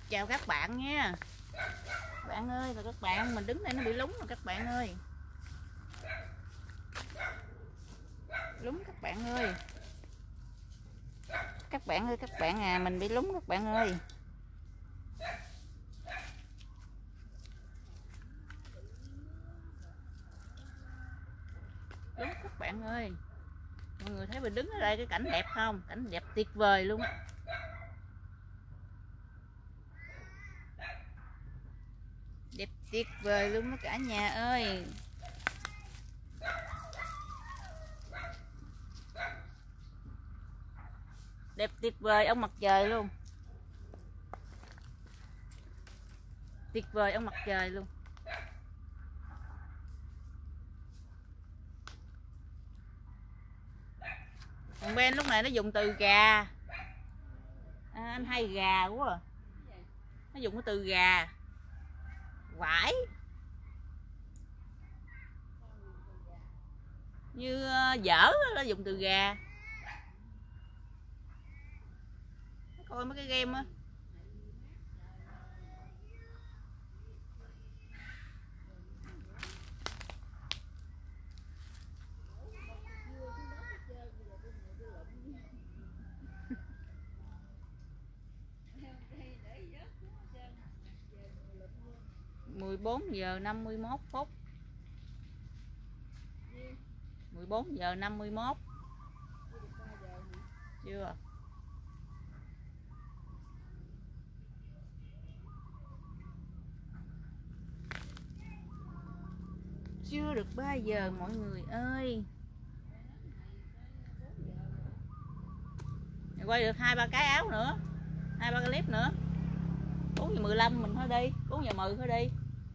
Chào các bạn nha. Bạn ơi, là các bạn, mình đứng đây nó bị lúng rồi các bạn ơi. Lúng các bạn ơi. Các bạn ơi, các bạn à, mình bị lúng các bạn ơi. Lúng các bạn ơi. Mọi người thấy mình đứng ở đây cái cảnh đẹp không? Cảnh đẹp tuyệt vời luôn. Đẹp tuyệt vời luôn đó cả nhà ơi. Đẹp tuyệt vời ông mặt trời luôn. Tuyệt vời ông mặt trời luôn. Thằng Ben lúc này nó dùng từ gà. Anh hay gà quá à. Nó dùng cái từ gà. Vải. Như dở nó dùng từ gà. Coi mấy cái game á. Mười 14:51. 14:51. Chưa. Chưa được 3 giờ mọi người ơi. Quay được 2-3 cái áo nữa, 2-3 cái clip nữa. 4:15 mình thôi đi, 4:10 thôi đi.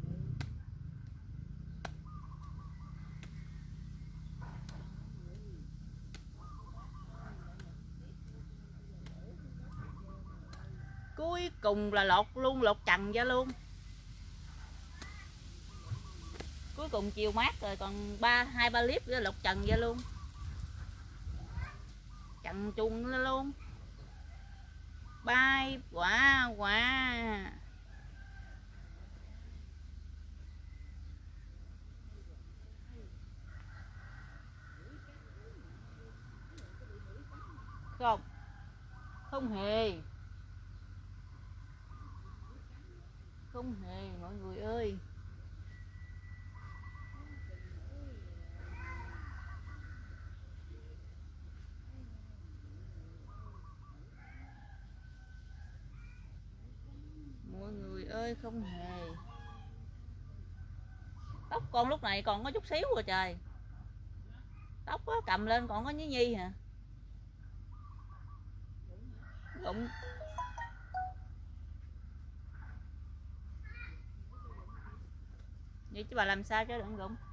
Cuối cùng là lột luôn, lột trần ra luôn. Cuối cùng chiều mát rồi, còn 2-3 clip nữa lột trần ra luôn. Trần truồng ra luôn. Bay quả quả. Không. Không hề. Không hề mọi người ơi. Mọi người ơi, không hề. Tóc con lúc này còn có chút xíu rồi trời. Tóc á, cầm lên còn có nhí nhi hả? Rụng. Vậy chứ bà làm sao cho đừng rụng.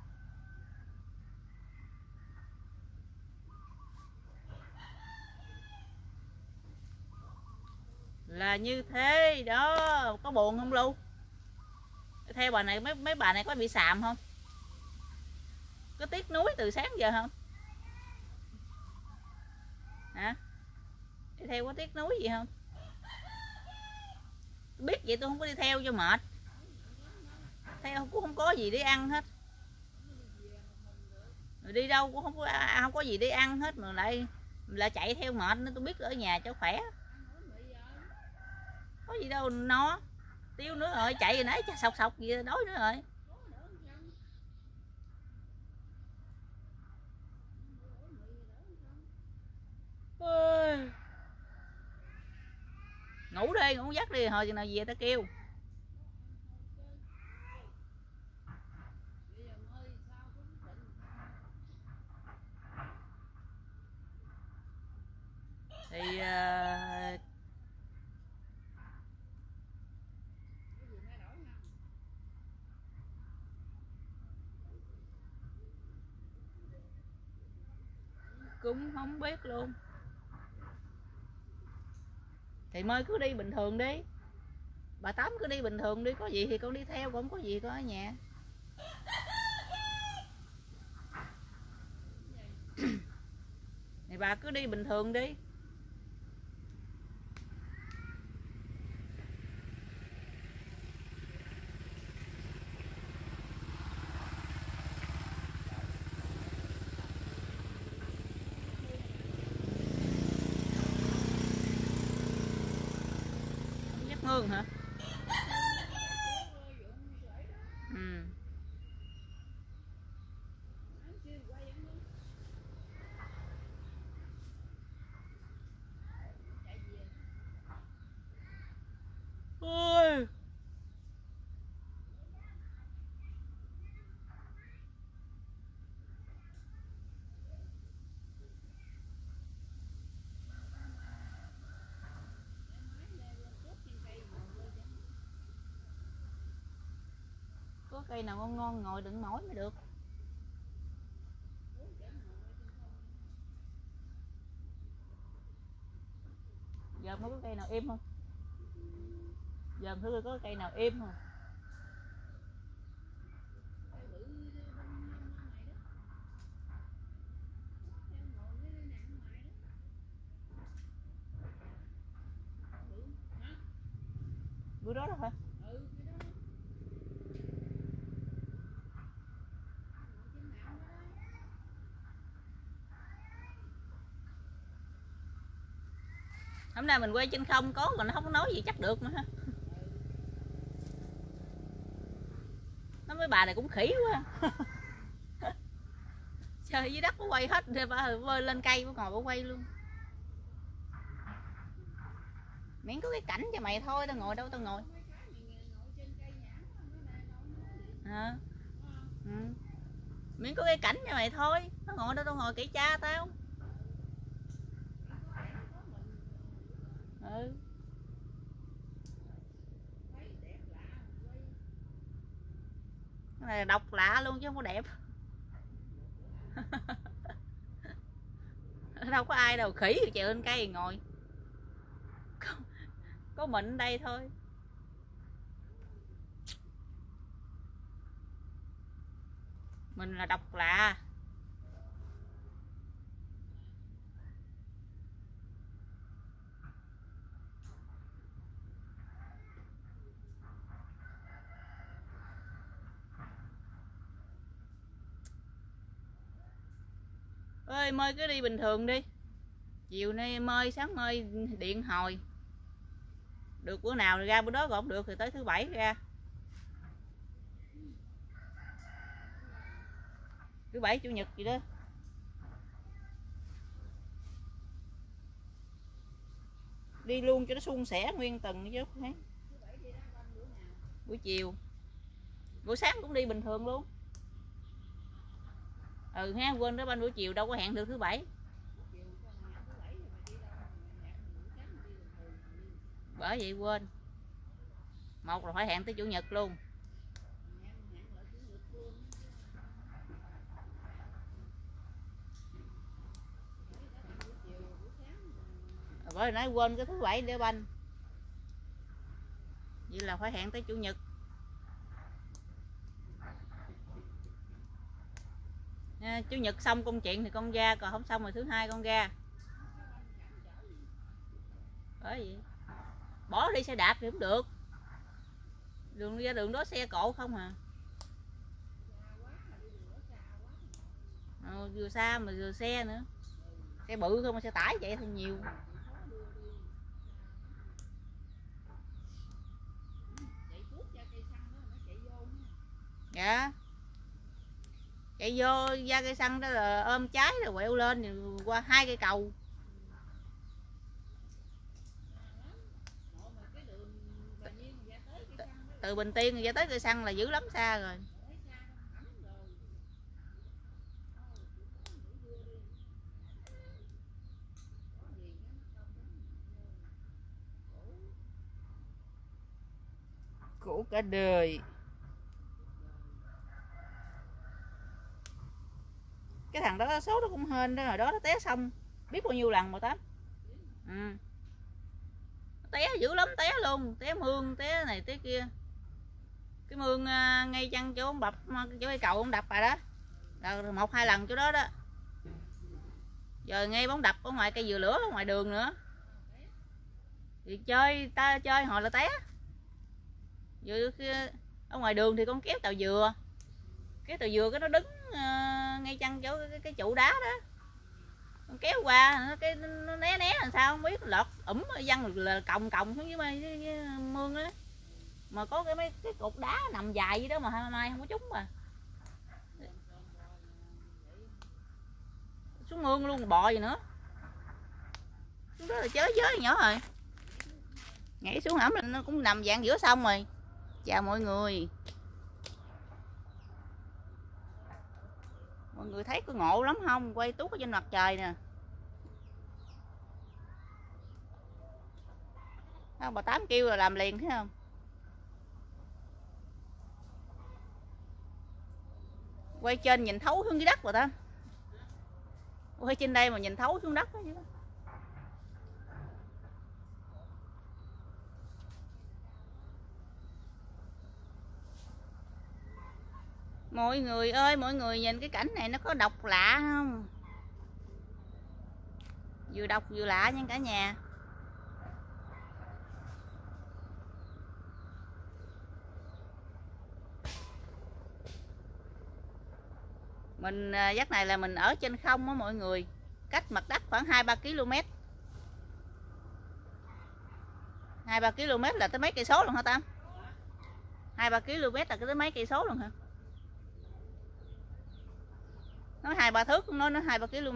Là như thế đó. Có buồn không Lu? Theo bà này mấy bà này có bị xàm không? Có tiếc nuối từ sáng giờ không? Hả? Đi theo có tiếc nuối gì không? Biết vậy tôi không có đi theo cho mệt. Theo cũng không có gì để ăn hết. Rồi đi đâu cũng không có gì để ăn hết mà lại chạy theo mệt nên tôi biết ở nhà cho khỏe. Có gì đâu nó. Tiêu nữa rồi, chạy rồi nãy sọc sọc gì đói nữa rồi. Ôi. Ngủ đi, ngủ giấc đi, hồi chừng nào về ta kêu. Thì cũng không biết luôn. Thì mới cứ đi bình thường đi. Bà Tám cứ đi bình thường đi, có gì thì con đi theo, còn không có gì con ở nhà. Thì bà cứ đi bình thường đi. Đất mương hả? Ừ. Ôi. Có cây nào ngon ngon ngồi đừng mỏi mới được. Giờ mới có cây nào im không? Giờ thử có cây nào im không? Bữa đó hả? Hôm nay mình quay trên không có còn nó không có nói gì chắc được nữa ha. Nó mấy bà này cũng khỉ quá. Trời dưới đất có quay hết rồi bà vơi lên cây bà ngồi bà quay luôn. Miễn có cái cảnh cho mày thôi, tao ngồi đâu tao ngồi. À. Ừ. Miễn có cái cảnh cho mày thôi, tao ngồi đâu tao ngồi kỹ cha tao. Ừ. Cái này là độc lạ luôn chứ không có đẹp. Đâu có ai đâu, khỉ trèo lên cây ngồi. Có mình ở đây thôi. Mình là độc lạ. Ơi mơi cứ đi bình thường đi. Chiều nay mơi, sáng mơi điện hồi. Được bữa nào thì ra bữa đó, còn không được thì tới thứ bảy ra. Thứ bảy chủ nhật gì đó. Đi luôn cho nó suôn sẻ nguyên tuần chứ. Buổi chiều. Buổi sáng cũng đi bình thường luôn. Ừ ha, quên đó, ban buổi chiều đâu có hẹn được thứ bảy. Bởi vậy quên. Một là phải hẹn tới chủ nhật luôn. Bởi nói quên cái thứ bảy để banh. Vậy là phải hẹn tới chủ nhật. Nha, chủ nhật xong công chuyện thì con ra, còn không xong rồi thứ hai con ra. Bởi vậy bỏ đi xe đạp thì cũng được. Đường ra đường đó xe cộ không à. Vừa xa mà vừa xe nữa. Xe bự không mà xe tải vậy thì nhiều. Dạ. Chạy vô ra cây xăng đó là ôm trái rồi quẹo lên rồi qua 2 cây cầu. Từ Bình Tiên ra tới cây xăng là dữ lắm xa rồi. Khổ cả đời. Cái thằng đó số nó cũng hên đó, rồi đó nó té xong biết bao nhiêu lần mà Tám. Ừ. Té dữ lắm, té luôn, té mương, té này té kia. Cái mương ngay chân chỗ ông đập, chỗ cây cầu ông đập rồi đó. Rồi 1-2 lần chỗ đó đó. Giờ ngay bóng đập ở ngoài cây dừa lửa ở ngoài đường nữa. Thì chơi hồi là té. Vừa ở ngoài đường thì con kéo tàu dừa. Cái tàu dừa cái nó đứng ngay chân chỗ cái trụ đá đó. kéo qua nó né né làm sao không biết, lọt văng là còng còng xuống dưới mương á, mà có mấy cái cục đá nằm dài vậy đó mà mai không có trúng mà xuống mương luôn, bò gì nữa, xuống đó là chới với nhỏ rồi, nhảy xuống hổng là nó cũng nằm dạng giữa sông rồi. Chào mọi người, mọi người thấy có ngộ lắm không, quay tuốt ở trên mặt trời nè. Không, bà Tám kêu là làm liền thấy không, quay trên nhìn thấu xuống dưới đất rồi ta, quay trên đây mà nhìn thấu xuống đất đó. Mọi người ơi, mọi người nhìn cái cảnh này nó có độc lạ không, vừa độc vừa lạ nha cả nhà. Mình giấc này là mình ở trên không á mọi người, cách mặt đất khoảng 2-3 km. 2-3 km là tới mấy cây số luôn hả Tâm? 2-3 km là tới mấy cây số luôn hả? Nói 2-3 thước cũng nói nó 2-3 km.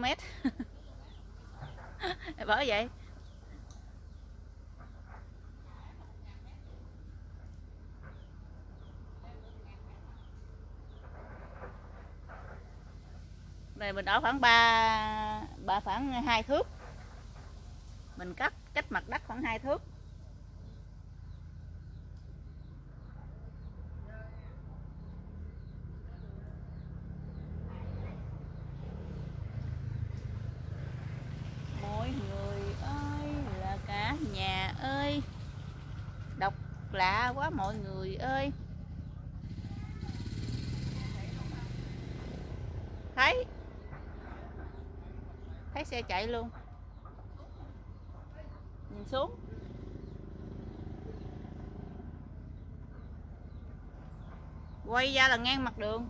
Bởi vậy. Này mình ở khoảng 2 thước. Mình cách mặt đất khoảng 2 thước. Mọi người ơi là cả nhà ơi, độc lạ quá mọi người ơi. Thấy xe chạy luôn, nhìn xuống quay ra là ngang mặt đường.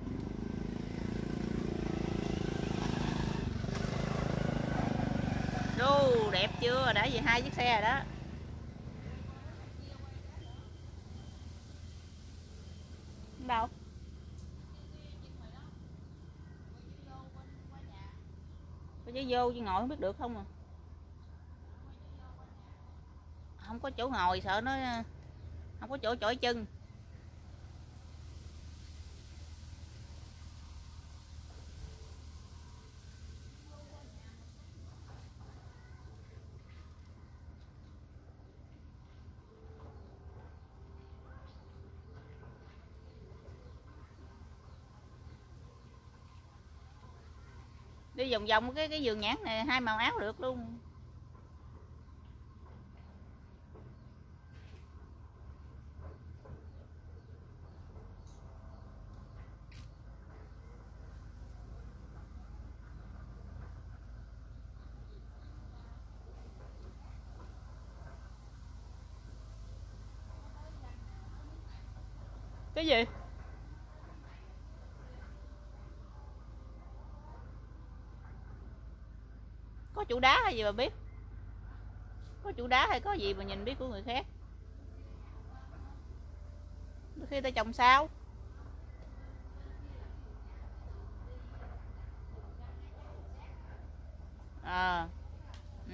Đô đẹp chưa, đã về 2 chiếc xe rồi đó. Đâu có chứ, vô chứ ngồi không biết được không à. Không có chỗ ngồi, sợ nó không có chỗ chổi chân. Đi vòng vòng cái vườn nhãn này 2 màu áo được luôn. Cái gì? Có trụ đá hay gì mà biết? Có trụ đá hay có gì mà nhìn biết của người khác? Đôi khi ta trồng sao? À, ừ.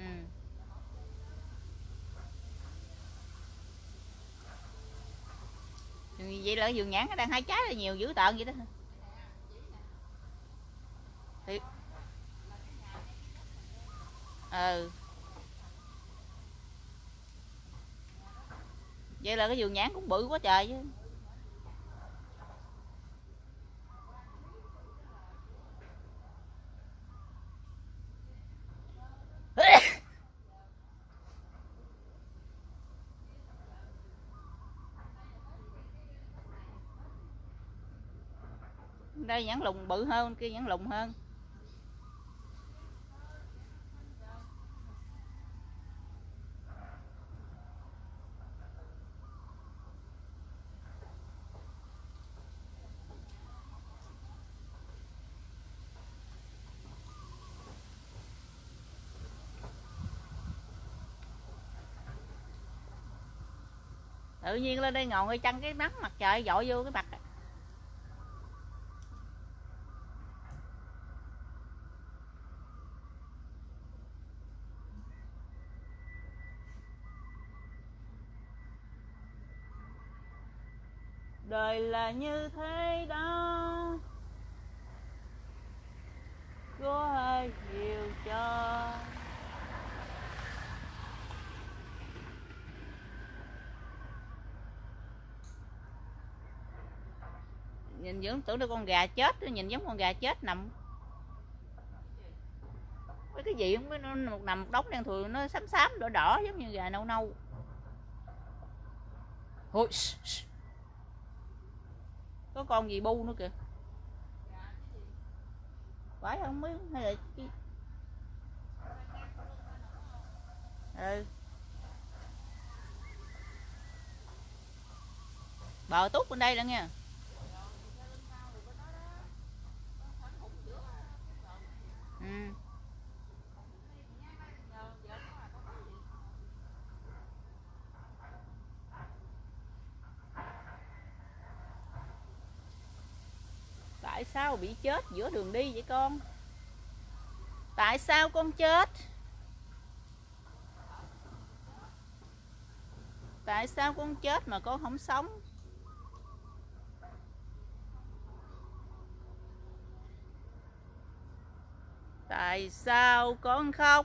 Vậy là vườn nhãn nó đang hái trái là nhiều dữ tợn vậy đó. Thì vậy là cái vườn nhãn cũng bự quá trời chứ. Đây nhãn lùng bự hơn, kia nhãn lùng hơn. Tự nhiên lên đây ngồi ngay chân cái nắng mặt trời dội vô cái mặt. Đời là như thế đó, có ai hiểu cho. Nhìn vẫn tưởng đâu con gà chết, nhìn giống con gà chết nằm. Cái gì không, nó nằm một đống đen thường, nó xám xám đỏ đỏ giống như gà nâu nâu. Ôi, có con gì bu nữa kìa. Phải không biết hay là cái... Ừ. Bờ tút bên đây là nha. Ừ. Tại sao bị chết giữa đường đi vậy con? Tại sao con chết? Tại sao con chết mà con không sống? Tại sao con khóc?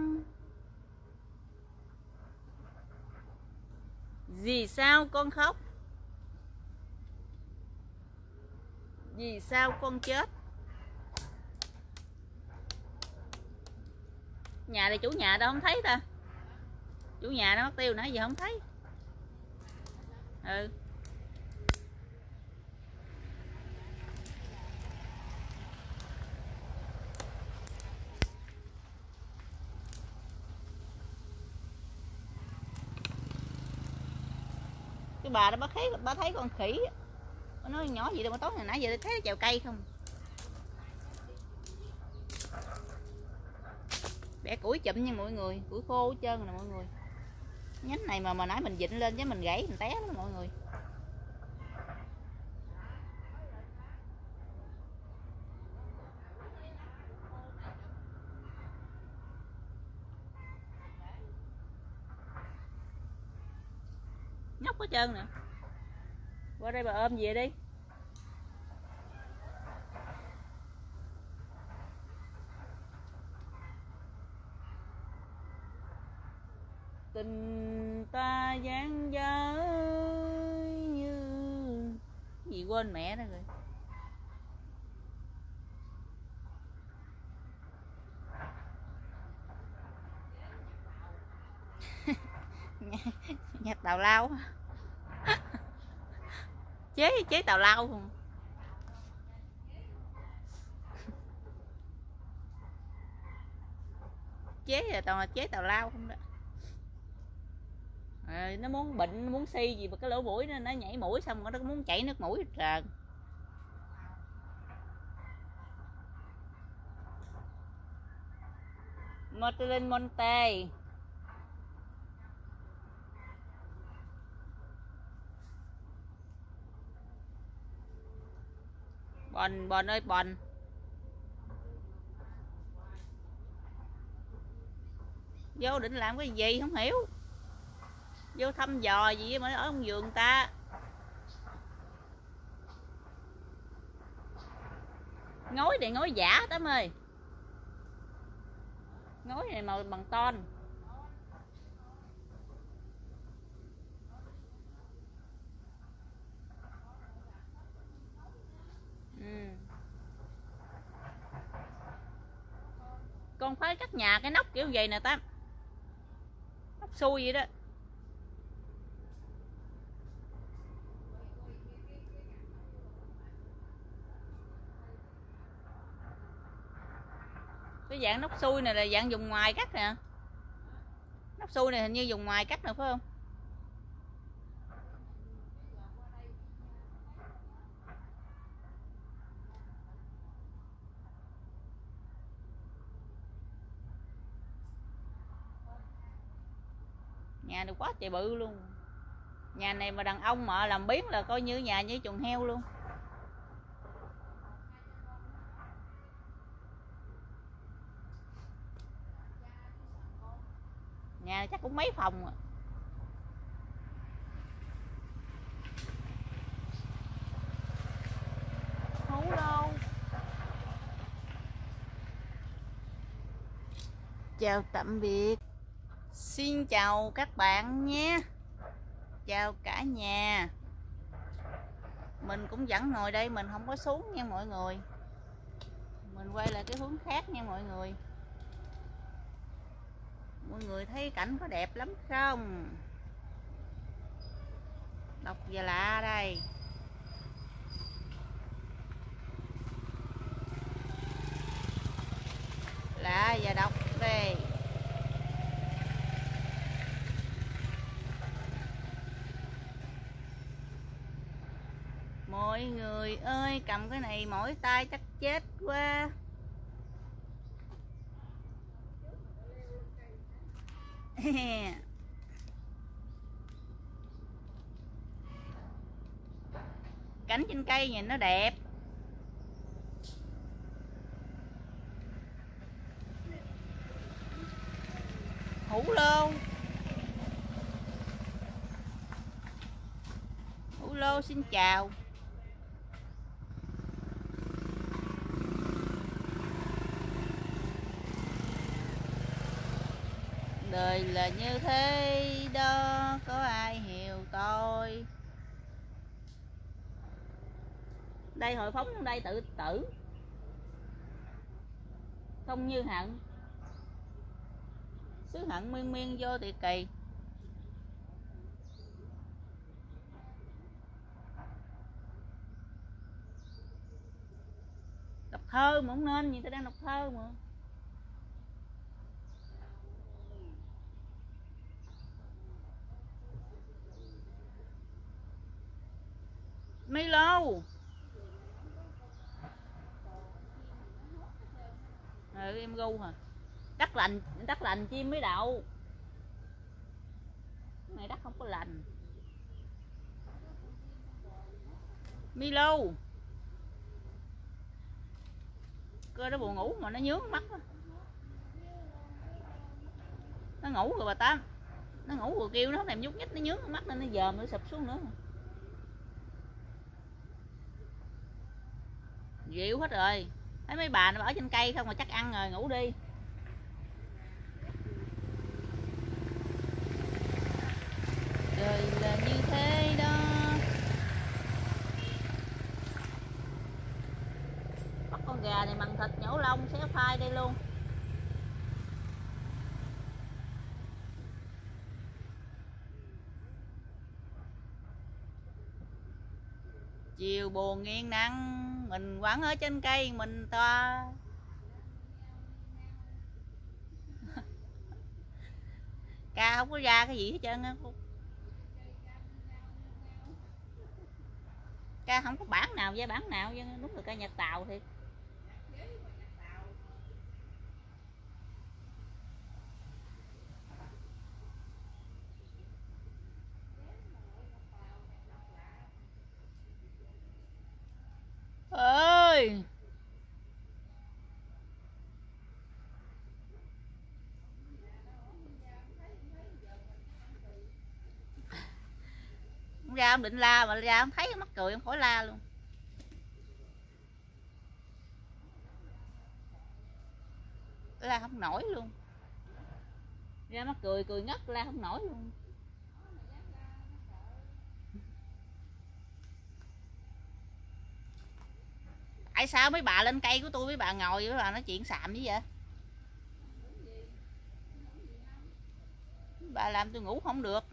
Vì sao con khóc? Vì sao con chết? Nhà này chủ nhà đâu không thấy ta? Chủ nhà nó mất tiêu nãy giờ không thấy. Ừ. Cái bà đó bà thấy con khỉ. Bà nói nhỏ gì đâu mà tối ngày nãy giờ thấy nó trèo cây không. Bẻ củi chụm nha mọi người, củi khô hết trơn nè mọi người. Nhánh này mà nãy mình vịn lên chứ mình gãy mình té đó mọi người. Nhóc hết trơn nè. Qua đây bà ôm về đi. Tình ta dang dở như gì quên mẹ đó rồi. Nhà tào lao. chế tào lao không? Chế là toàn là chế tào lao không đó. À, nó muốn bệnh, nó muốn si gì mà cái lỗ mũi nó nhảy mũi xong rồi nó muốn chảy nước mũi trời. Martin Monte. Bòn ơi bòn. Vô định làm cái gì không hiểu. Vô thăm dò gì mà ở trong vườn ta. Ngói này ngói giả Tám ơi. Ngói này màu bằng ton. Ừ. Con phải cắt nhà cái nóc kiểu vậy nè Tám. Nóc xui vậy đó. Cái dạng nóc xui này là dạng dùng ngoài cắt nè. Nóc xui này hình như dùng ngoài cắt nè phải không? Nhà được quá trời bự luôn. Nhà này mà đàn ông mà làm biếng là coi như nhà như chuồng heo luôn. Nhà chắc cũng mấy phòng à. Hú đâu. Chào tạm biệt. Xin chào các bạn nhé. Chào cả nhà. Mình cũng vẫn ngồi đây, mình không có xuống nha mọi người. Mình quay lại cái hướng khác nha mọi người. Mọi người thấy cảnh có đẹp lắm không? Độc và lạ đây. Lạ và độc đây. Mọi người ơi, cầm cái này mỏi tay chắc chết quá. Cánh trên cây nhìn nó đẹp. Hủ lô. Hủ lô xin chào. Đời là như thế đó, có ai hiểu tôi. Đây hồi phóng đây tự tử. Không như hận. Xứ hận miên miên vô thì kỳ. Đọc thơ mà không nên, người ta đang đọc thơ mà. Milo. Em gu hả? Đất lành chim mới đậu. Cái này đất không có lành. Milo. Cơ nó buồn ngủ mà nó nhướng mắt đó. Nó ngủ rồi bà Tám. Nó ngủ rồi kêu nó không thèm nhúc nhích, nó nhướng mắt nên nó dòm nó sụp xuống nữa. Dịu hết rồi. Thấy mấy bà nó ở trên cây không mà chắc ăn rồi, ngủ đi. Đời là như thế đó. Bắt con gà này mằn thịt nhổ lông xé phai đây luôn. Chiều buồn nghiêng nắng, mình quẳng ở trên cây mình toa. Ca không có ra cái gì hết trơn á. Ca không có bản nào ra bản nào, đúng là ca nhạc Tàu thiệt. Ơi không ra, không định la mà ra không thấy mắc cười, không khỏi la luôn. La không nổi luôn. Ra mắc cười, cười ngất, la không nổi luôn. Tại sao mấy bà lên cây của tôi, mấy bà ngồi mấy bà nói chuyện xàm như vậy? Bà làm tôi ngủ không được.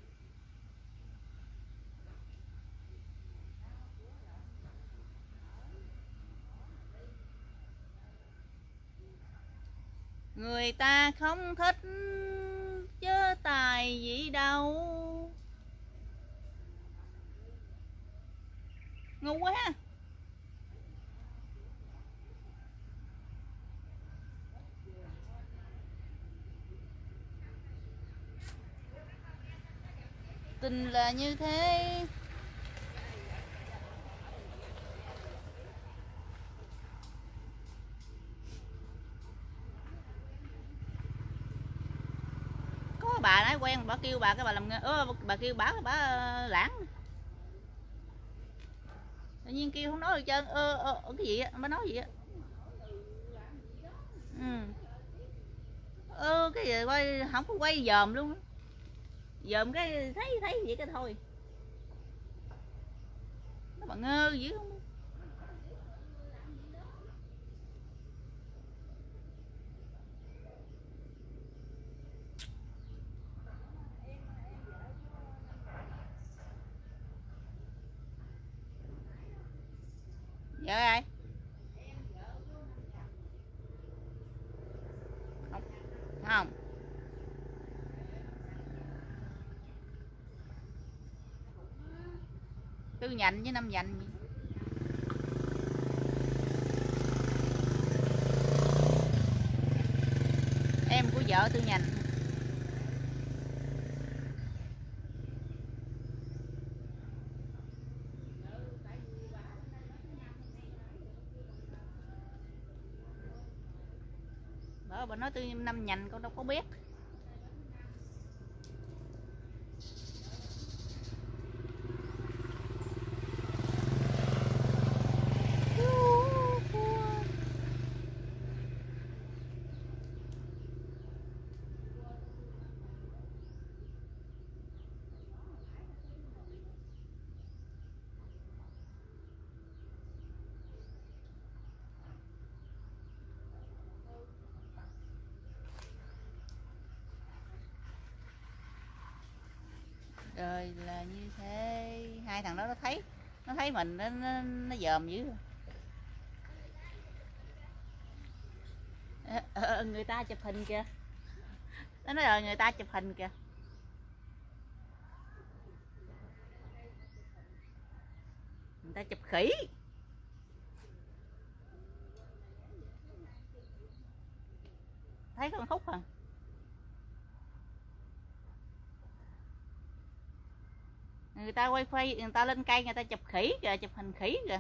Người ta không thích chứ tài gì đâu. Ngu quá ha. tình là như thế. Có bà nói quen, bà kêu bà cái bà làm bà kêu bà lãng, tự nhiên kêu không nói được trơn. Cái gì á, bà nói gì á. Cái gì quay không có quay dòm luôn á, dòm cái thấy vậy cái thôi. Nó bà ngơ dữ không. Vợ ai không? Tư nhành với năm nhành. Em của vợ Tư nhành. Đó, bà nói Tư năm nhành con đâu có biết. Rồi là như thế. Hai thằng đó nó thấy mình nó dòm dữ. Người ta chụp hình kìa, nó nói rồi người ta chụp hình kìa. Người ta chụp khỉ. Thấy con Hút hả? Người ta quay quay, người ta lên cây người ta chụp khỉ kìa, chụp hình khỉ kìa.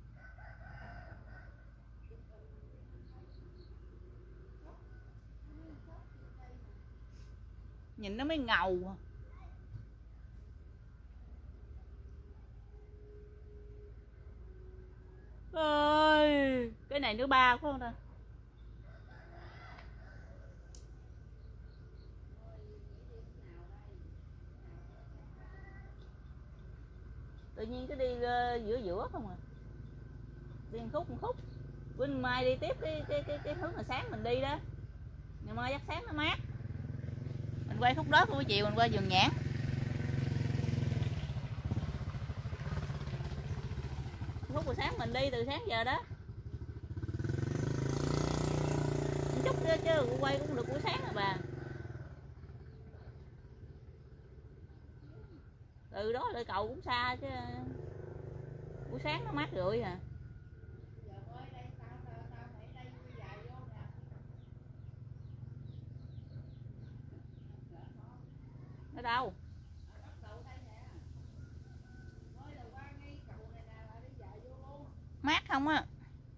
Nhìn nó mới ngầu. Ơi, cái này nữa ba phải không ta? Tự nhiên cái đi giữa giữa không à. Đi một khúc. Bên mai đi tiếp cái hướng là sáng mình đi đó. Ngày mai chắc sáng nó mát. Mình quay khúc đó, buổi chiều mình qua vườn nhãn. Khúc buổi sáng mình đi từ sáng giờ đó. Chút nữa chứ quay cũng được buổi sáng rồi bà. Từ đó lại cầu cũng xa chứ. Buổi sáng nó mát rượi à. Ở đâu? Mát không á?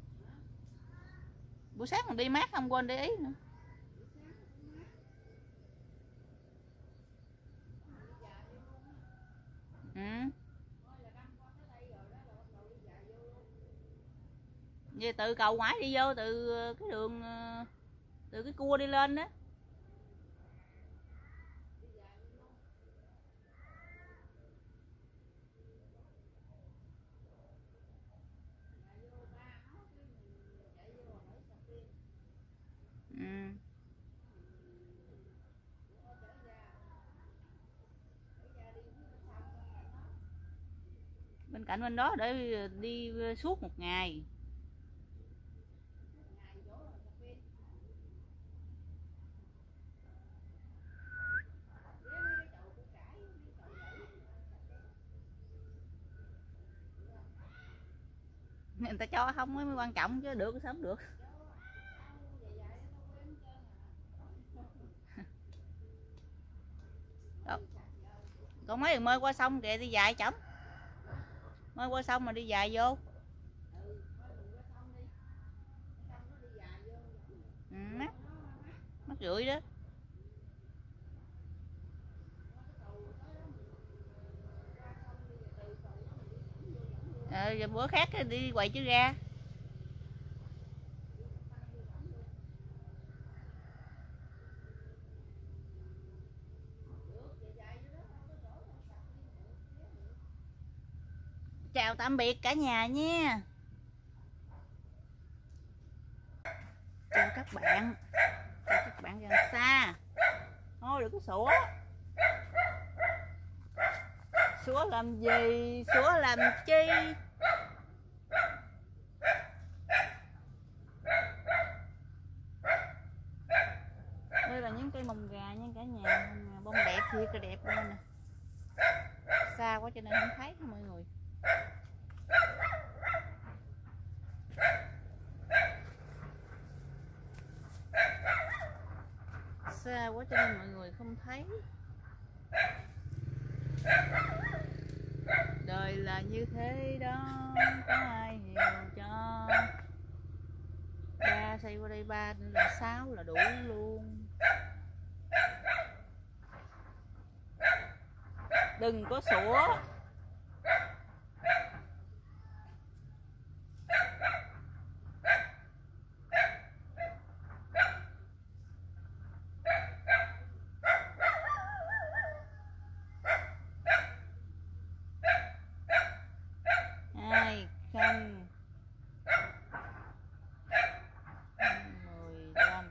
Buổi sáng mình đi mát không, quên để ý nữa. Vậy từ cầu ngoại đi vô, từ cái đường, từ cái cua đi lên đó. Bên cạnh bên đó để đi suốt một ngày. Người ta cho không mới quan trọng chứ được sớm được. Còn mấy thằng mơi qua sông kìa đi dài chổng. Mơi qua sông mà đi dài vô. Mắc rưỡi đó. Giờ bữa khác đi quậy chứ ra. Chào tạm biệt cả nhà nha. Chào các bạn. Chào các bạn gần xa. Thôi đừng có sủa. Sủa làm gì? Sủa làm chi? Đây là những cây mồng gà nha cả nhà. Bông đẹp thiệt là đẹp luôn nè. Xa quá cho nên không thấy hả mọi người. Xa quá cho nên mọi người không thấy. Đời là như thế đó, có ai hiểu cho. 3 xây qua đây 3 nữa là 6 là đủ luôn. Đừng có sủa. Ai không 15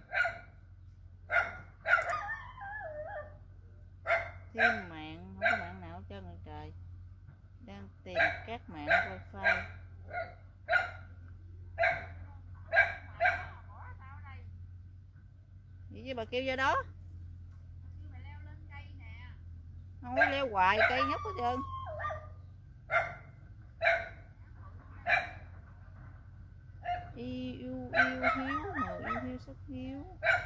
thêm mạng, không có mạng nào cho người trời. Đang tìm các mạng wifi. Vậy chứ bà kêu vô đó. Không có leo hoài cây nhóc hết trơn. Yêu hiếu, người yêu hiếu sắc hiếu.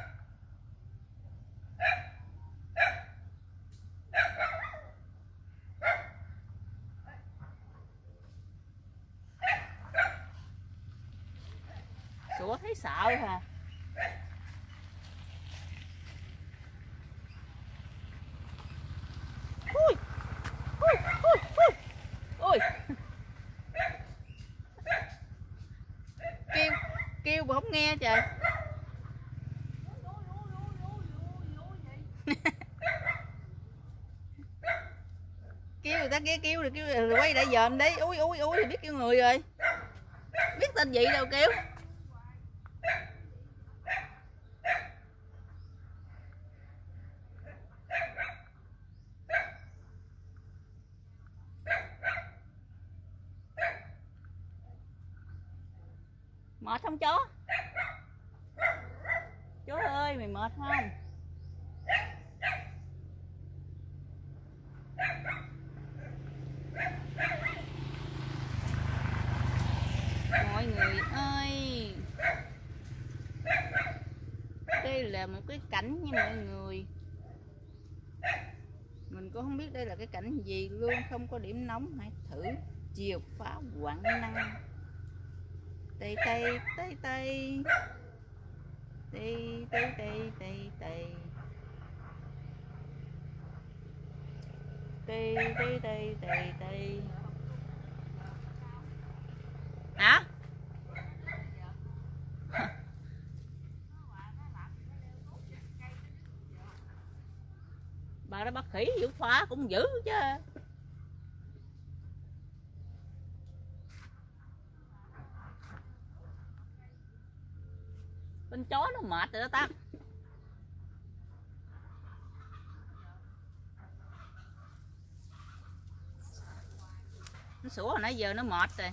Sủa thấy sợ hả? Ui. Ui. Ui. Ui. Ui. Kêu mà không nghe trời. Kêu người ta kia kêu rồi quay lại dòm đi. Ui ui ui thì biết kêu người rồi. Biết tên gì đâu kêu. Mệt không chó? Chó ơi mày mệt không? Mọi người ơi, đây là một cái cảnh nha mọi người. Mình cũng không biết đây là cái cảnh gì luôn. Không có điểm nóng. Hãy thử chìa phá quặng năng. Tây tây tây tây tây tây tây tây tây tây tây tây tây tây. Hả? Bà đó bắt khỉ dữ khóa cũng dữ chứ. Con chó nó mệt rồi đó ta. Nó sủa hồi nãy giờ nó mệt rồi.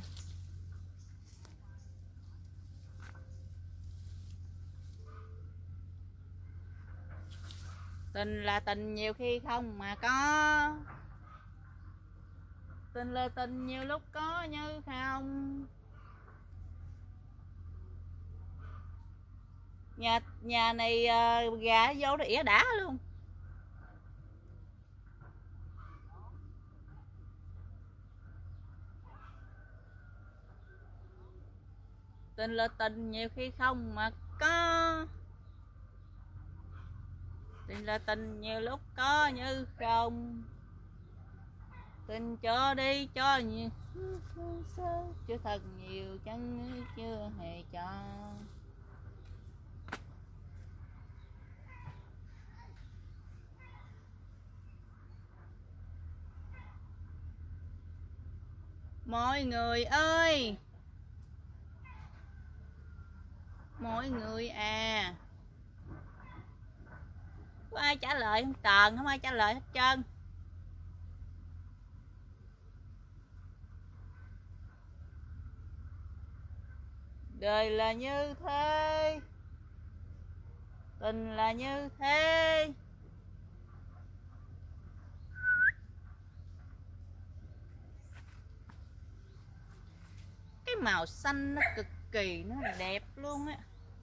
Tình là tình nhiều khi không mà có. Tình là tình nhiều lúc có như không. Nhà này gà vô nó ỉa đã luôn. Tình là tình nhiều khi không mà có, tình là tình nhiều lúc có như không. Tình cho đi cho nhiều chứ thật nhiều chẳng chưa hề cho. Mọi người ơi, mọi người à, có ai trả lời không? Toàn không ai trả lời hết trơn. Đời là như thế, tình là như thế. Cái màu xanh nó cực kỳ nó đẹp luôn á,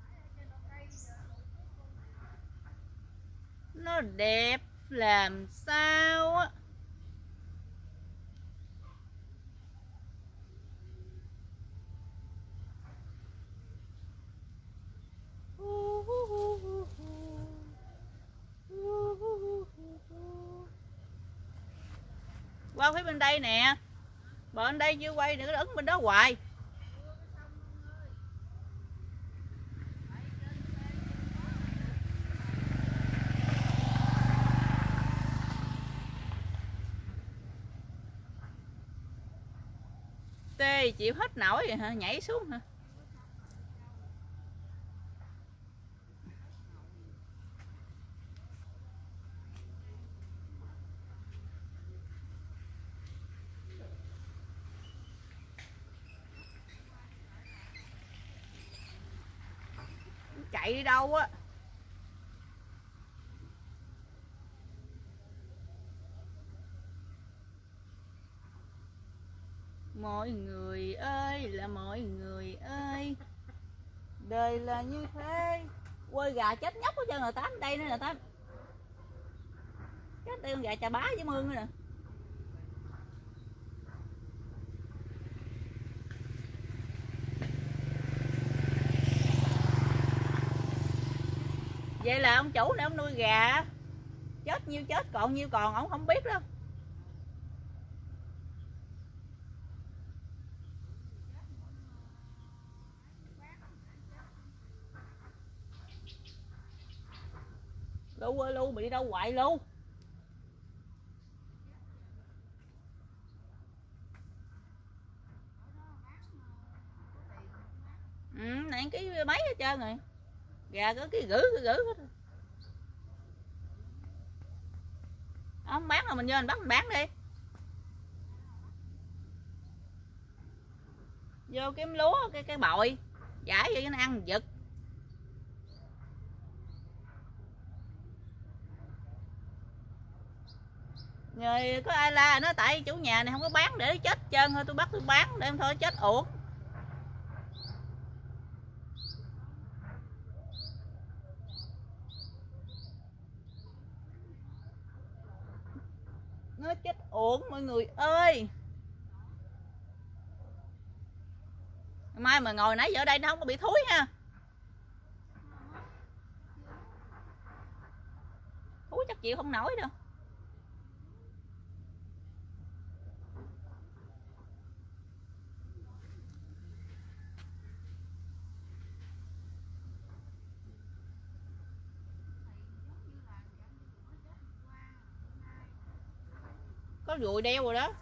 nó đẹp làm sao á. Qua phía bên đây nè, bên đây chưa quay nữa, đứng bên đó hoài. Tê chịu hết nổi rồi hả? Nhảy xuống hả? Chạy đi đâu á? Mọi người ơi là mọi người ơi, đời là như thế. Quơi gà chết nhóc hết trơn rồi Tám, đây nữa là Tám. Chết con gà chà bá với mương nữa nè. Vậy là ông chủ này ông nuôi gà, chết nhiêu chết còn nhiêu còn ông không biết đâu. Lu ơi Lu, bị đi đâu hoài Lu? Này cái mấy hết trơn rồi, gà có cái gữ hết. Ông bán mà mình vô mình bắt mình bán đi, vô kiếm lúa cái bội giải cho nó ăn giật. Rồi có ai la nó tại chủ nhà này không có bán để chết trơn, thôi tôi bắt tôi bán để em thôi chết uổng. Nó chết uổng mọi người ơi. Mai mà ngồi nãy giờ ở đây nó không có bị thúi ha. Thúi chắc chịu không nổi đâu. Có ruồi đeo rồi đó.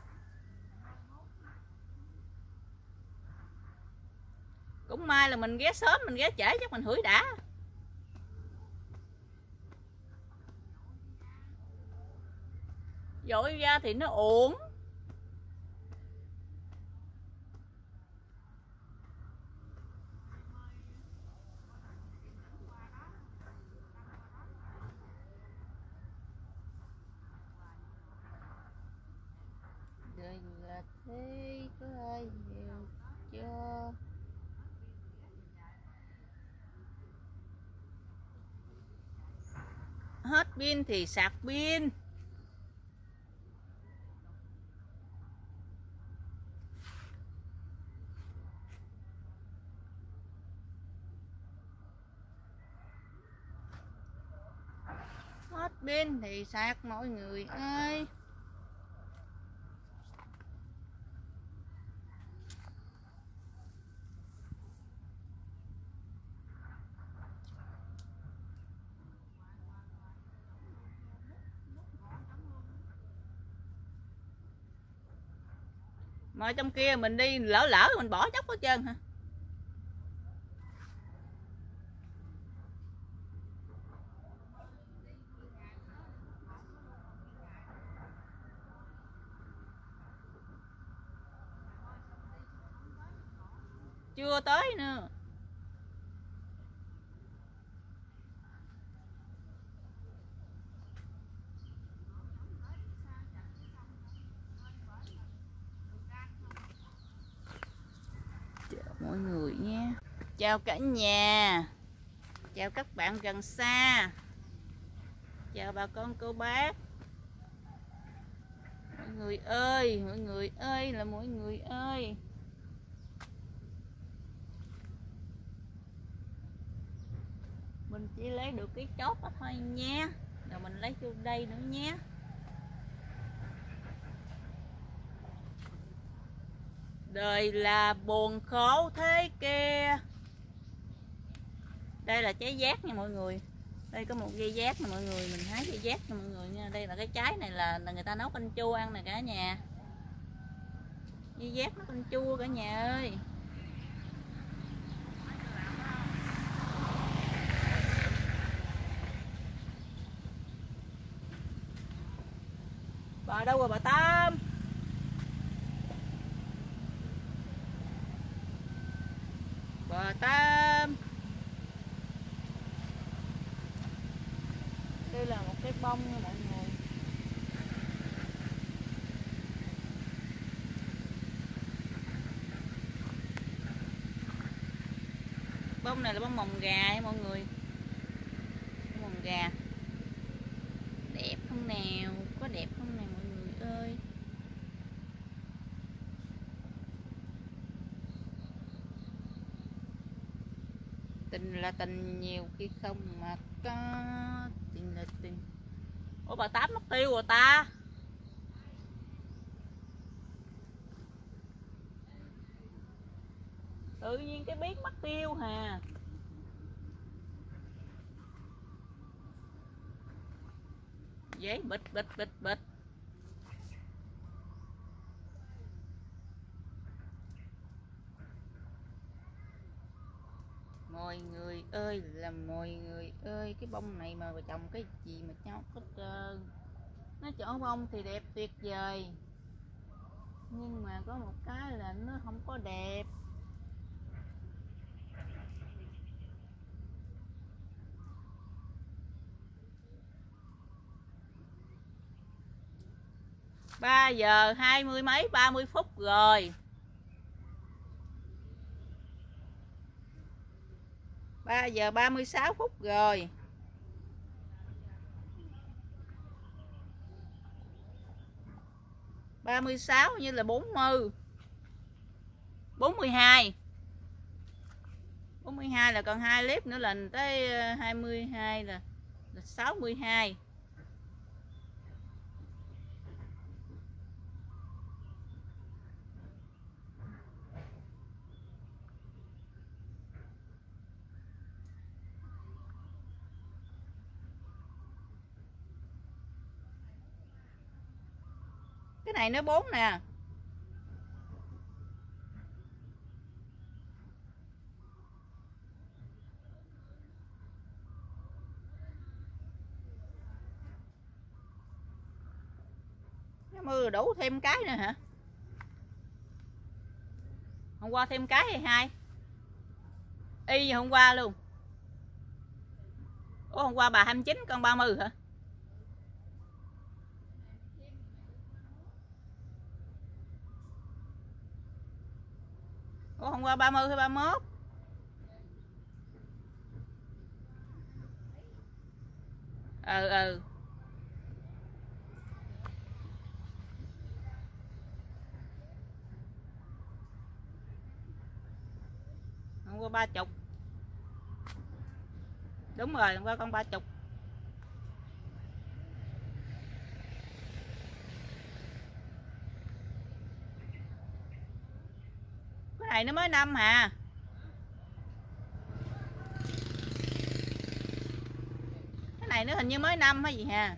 Cũng may là mình ghé sớm, mình ghé trễ chắc mình hửi đã. Dội ra thì nó uổng. Đời là thế, có ai hiểu cho. Hết pin thì sạc pin. pin thì sạc mọi người ơi. Mà trong kia mình đi lỡ lỡ mình bỏ chốc hết trơn hả? Chưa tới nữa. Chào mọi người nha. Chào cả nhà. Chào các bạn gần xa. Chào bà con cô bác. Mọi người ơi, mọi người ơi là mọi người ơi. Mình chỉ lấy được cái chốt đó thôi nha. Rồi mình lấy vô đây nữa nhé. Đời là buồn khổ thế kia. Đây là trái giác nha mọi người. Đây có một dây giác nè mọi người. Mình hái dây giác nha mọi người nha. Đây là cái trái này là người ta nấu canh chua ăn nè cả nhà. Dây giác nó canh chua cả nhà ơi. Bà đâu rồi bà Tâm? Bà Tâm. Đây là một cái bông nha mọi người. Bông này là bông mồng gà nha mọi người. Mồng gà. Đẹp không nào? Có đẹp không nào mọi người ơi? Tình là tình, nhiều khi không mà có. Tình là tình. Ủa bà Tám mất tiêu rồi ta? Tự nhiên cái biết mất tiêu hà. Giấy bịch bịch bịch bịch. Mọi người ơi là mọi người ơi. Cái bông này mà trồng cái gì mà nhau hết trơn. Nó chỗ bông thì đẹp tuyệt vời, nhưng mà có một cái là nó không có đẹp. Ba giờ 20 mấy 30 phút rồi. 3 giờ 36 phút rồi. Ba mươi sáu như là 40. 42. 42 là còn 2 clip nữa là tới 22 là 62. Cái này nó 4 nè. Mưa đủ thêm cái nữa hả? Hôm qua thêm cái hay hai? Y như hôm qua luôn. Ủa hôm qua bà 29 con 30 hả? Ủa hôm qua 30 hay 31? Ừ. Hôm qua 30. Đúng rồi, hôm qua con 30. này nó mới 5 hà. Cái này nó hình như mới 5 hay gì hà.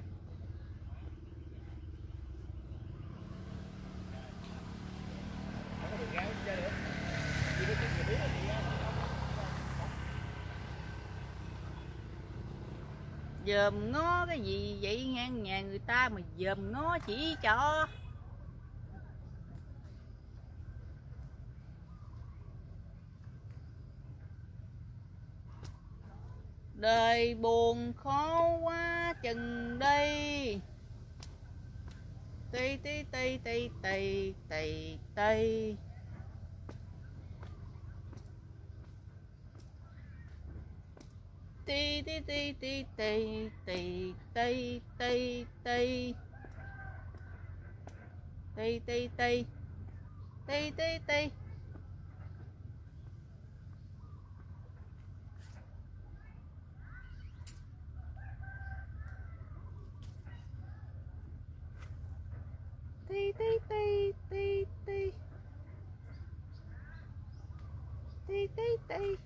Dòm ngó cái gì vậy, ngang nhà người ta mà dòm ngó chỉ cho. Đời buồn khó quá chừng đây. Tì tì tì tì tì tì tì. Tì tì tì tì tì tì tì tì tì. Tì tì tì. Tì tì tì. Tì tì tì tì tì. Tì tì tì.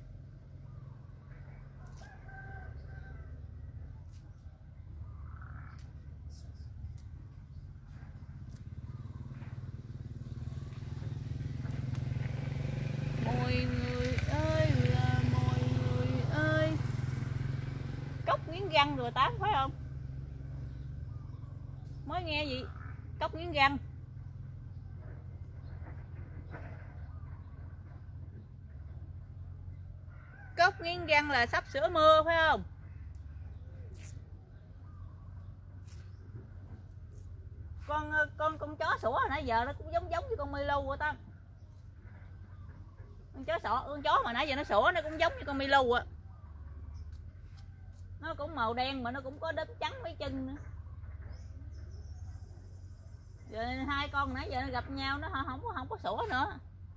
Mọi người ơi là mọi người ơi. Cốc nghiến răng rồi Tám phải không? Mới nghe gì? Cốc nghiến răng. Cốc nghiến răng là sắp sửa mưa phải không? Con chó sủa nãy giờ nó cũng giống như con Milo vậy ta. Con chó mà nãy giờ nó sủa nó cũng giống như con Milo á. Nó cũng màu đen mà nó cũng có đốm trắng mấy chân nữa. Giờ hai con nãy giờ nó gặp nhau nó không có sủa nữa.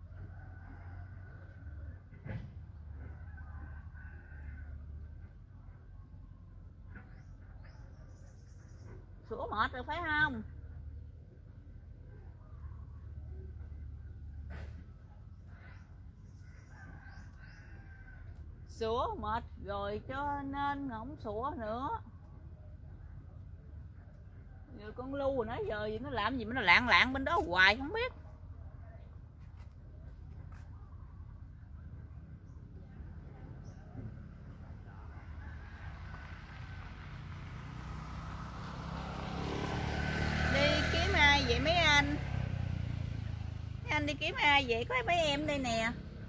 Sủa mệt rồi phải không? Sủa mệt rồi cho nên không sủa nữa. Giờ con Lu rồi nãy giờ nó làm gì mà nó lạng bên đó hoài không biết. Đi kiếm ai vậy mấy anh? Mấy anh đi kiếm ai vậy? Có mấy em đây nè.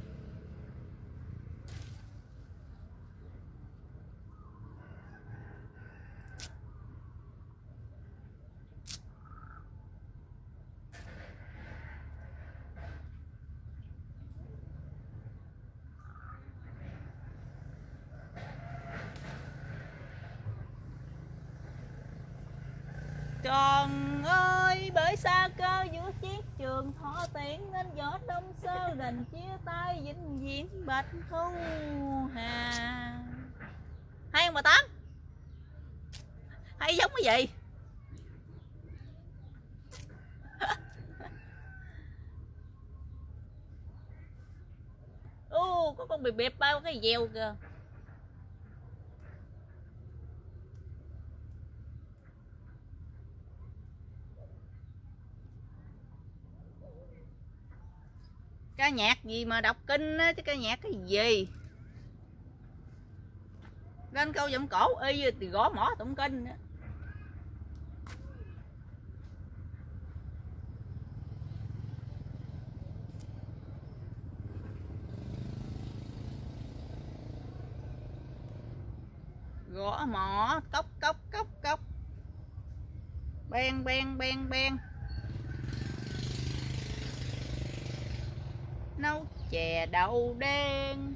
Tròn ơi bởi xa cơ giữa chiếc trường thọ tiễn nên gió đông sơ đành chia tay vĩnh viễn bạch thu hà. Hay không bà Tám? Hay giống cái gì? Có con bịp bịp bao cái dèo kìa. Ca nhạc gì mà đọc kinh á, chứ ca nhạc cái gì? Lên câu giọng cổ y thì gõ mỏ tụng kinh á. Gõ mỏ cốc cốc cốc cốc. Ben ben ben ben. Nấu chè đậu đen.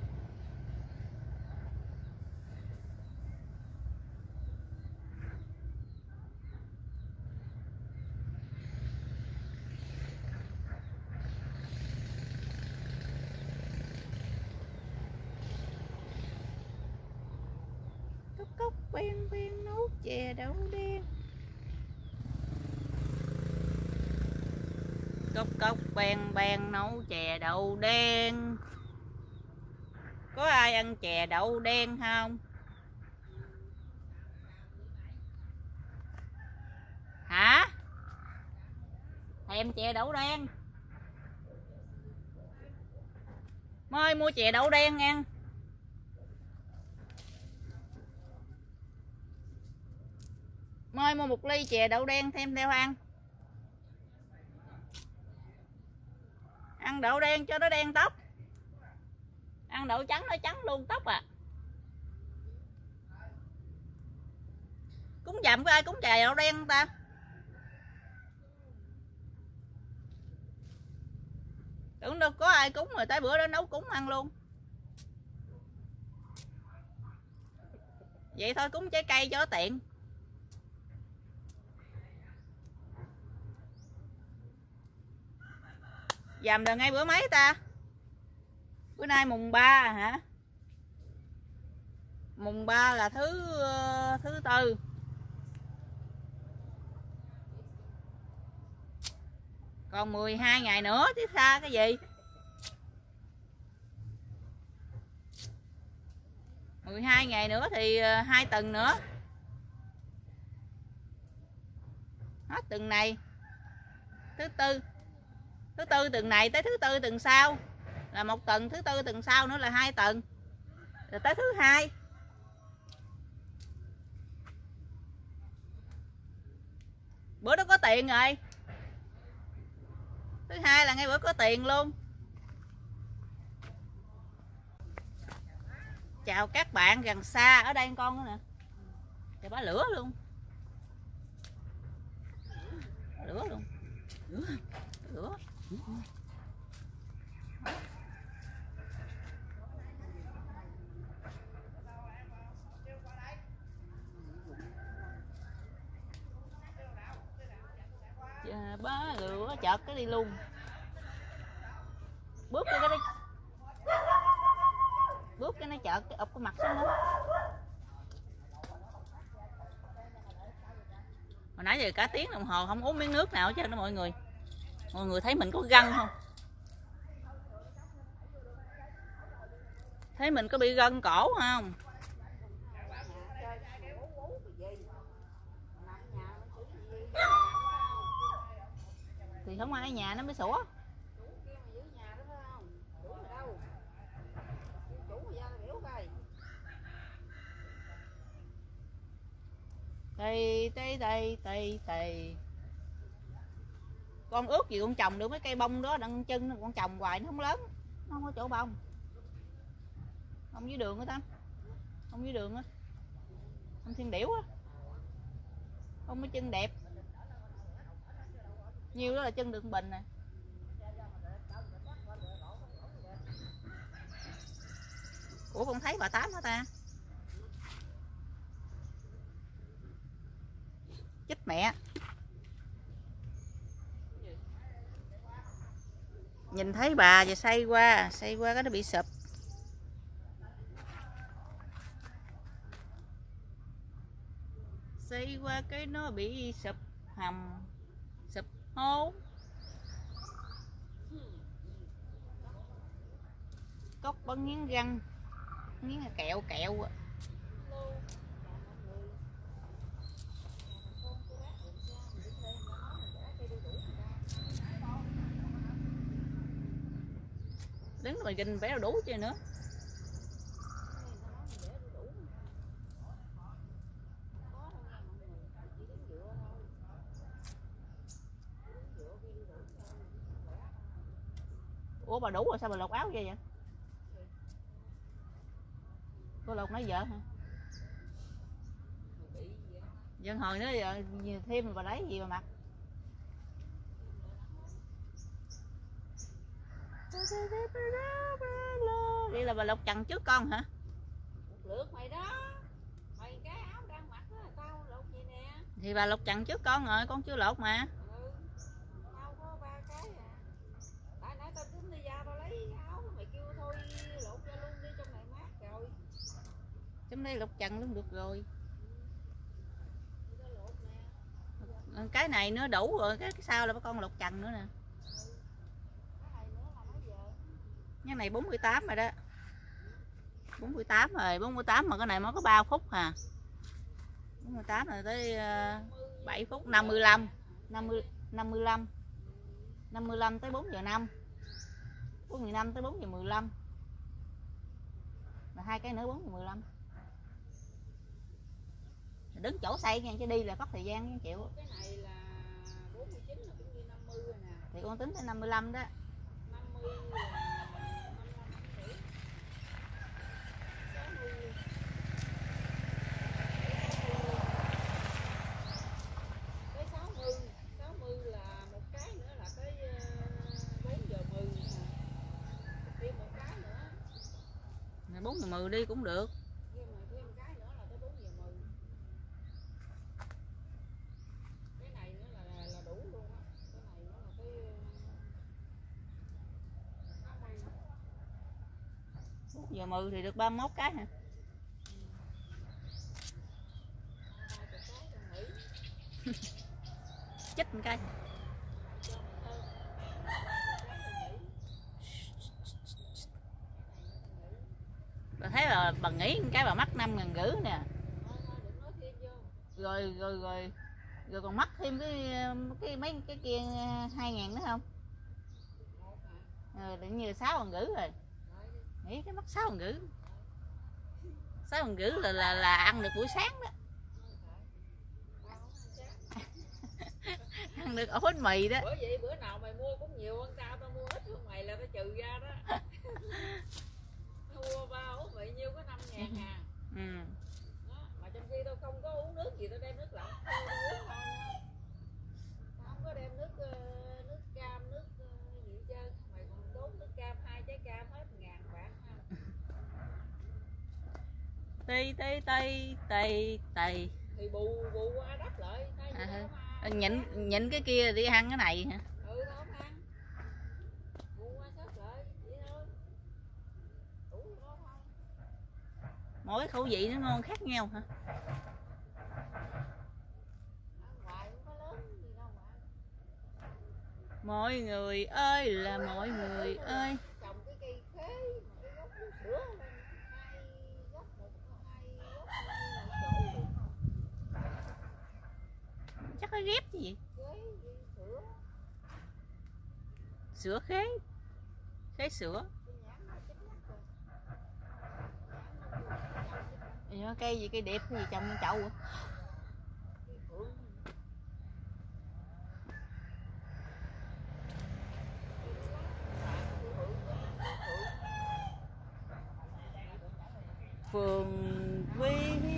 Cốc cốc ben ben nấu chè đậu đen. Cốc cốc ben ben nấu chè đậu đen. Có ai ăn chè đậu đen không? Hả? Thèm chè đậu đen. Mới mua chè đậu đen ăn. Mới mua một ly chè đậu đen thêm theo ăn. Ăn đậu đen cho nó đen tóc. Ăn đậu trắng nó trắng luôn tóc à. Cúng dầm có ai cúng chè đậu đen không ta? Tưởng đâu có ai cúng rồi tới bữa đó nấu cúng ăn luôn. Vậy thôi cúng trái cây cho tiện. Dầm là ngay bữa mấy ta? Bữa nay mùng 3 hả? Mùng 3 là thứ tư. Còn 12 ngày nữa chứ xa cái gì. 12 ngày nữa thì 2 tuần nữa. Hết tuần này. Thứ tư tuần này tới thứ tư tuần sau là 1 tuần, thứ tư tuần sau nữa là 2 tuần. Rồi tới thứ hai. Bữa đó có tiền rồi. Thứ hai là ngay bữa có tiền luôn. Chào các bạn gần xa, ở đây con nữa nè. Trời bá lửa luôn. Lửa luôn. Lửa. Trời bá lửa chợt cái đi luôn. Bước cái đi. Bước cái nó chợt cái ụp cái mặt xuống đó. Hồi nãy giờ cả tiếng đồng hồ không uống miếng nước nào hết trơn đó mọi người. Mọi người thấy mình có gân không? Thấy mình có bị gân cổ không? Thì không ai ở nhà nó mới sủa. Tì. Con ước gì con trồng được mấy cây bông đó đằng chân, con trồng hoài nó không lớn, nó không có chỗ bông. Không dưới đường á Tâm, không dưới đường á, không thiên điểu á, không có chân đẹp, nhiêu đó là chân được bình nè. Ủa con thấy bà Tám hả ta? Chết mẹ. Nhìn thấy bà và xây qua cái nó bị sụp. Xây qua cái nó bị sụp hầm, sụp hố. Cốc bắn nghiến răng, nghiến là kẹo à. Đứng mà gìn bé đủ chứ nữa. Ủa bà đủ rồi sao bà lột áo vậy? Cô lột nãy giờ hả? Dân hồi nữa giờ thêm bà lấy gì mà mặc. Đây là bà lột chằn trước con hả? Lượt mày đó. Mày cái áo đang mặc đó, tao lột gì nè. Thì bà lột chằn trước con rồi, con chưa lột mà. Tao có 3 cái à. Tại nãy tao tính đi ra tao lấy áo, mày kêu thôi lột ra luôn đi trong này mát rồi. Trong đây lột chằn luôn được rồi. Cái này nữa đủ rồi, cái sau là bà con lột chằn nữa nè. này 48 rồi đó. 48 rồi, 48 mà cái này mới có 3 phút à. 48 rồi tới 7 phút 55. 55 tới 4 giờ 5. 4 giờ 5 tới 4 giờ 15. Là 2 cái nữa 4 giờ 15. Đứng chỗ xây nha chứ đi là mất thời gian nha chịu. Cái này là 49 là cũng như 50 rồi nè. Thì con tính tới 55 đó. 50 là 55 tới 60. 60 là một cái nữa là tới 4 giờ 10 nè. Thêm một cái nữa. 4 giờ 10 đi cũng được. Thêm cái nữa là tới 4 giờ 10. Cái này nữa là đủ luôn á. Cái này nó là cái 4 giờ 10 thì được 31 cái hả? 30 cái trong Mỹ. Chích một cái. Bà thấy là bà nghĩ cái bà mắc 5.500 nè. Rồi còn mắc thêm cái mấy cái kia 2.000 nữa không? Tự nhiên 6.500 rồi. Nghĩ cái mắc 6.500. 6.500 là ăn được buổi sáng đó. Ăn được ổ bánh mì đó. Bởi vậy bữa nào mày mua cũng nhiều hơn tao, tao mua ít hơn mày là tao trừ ra đó. Mua 3 ổ mì nhiêu có 5.000 à. Đó, mà trong khi tao không có uống nước gì, tao đem nước lọc tao uống thôi. Tao không có đem nước cam, nước gì hết trơn. Mày còn tốn nước cam, 2 trái cam hết 1.000 bạc ha. Tây. Thì bù qua đắp lại. Nhịn cái kia đi ăn cái này hả? Ừ, tao không ăn. Bù qua sớt lại, vậy thôi. Đủ đó thôi. Mỗi khẩu vị nó ngon khác nhau hả? Ăn hoài cũng có lớn gì đâu mà. Mọi người ơi là mọi người ơi. Trồng cái cây khế mà cái gốc nó sữa lên 2 gốc, 1 2 gốc 1 chỗ. Chắc có ghép chứ gì? Sữa. Sữa khế. Khế sữa. Cây gì cây đẹp cái gì trồng trong chậu à? Phường Vi.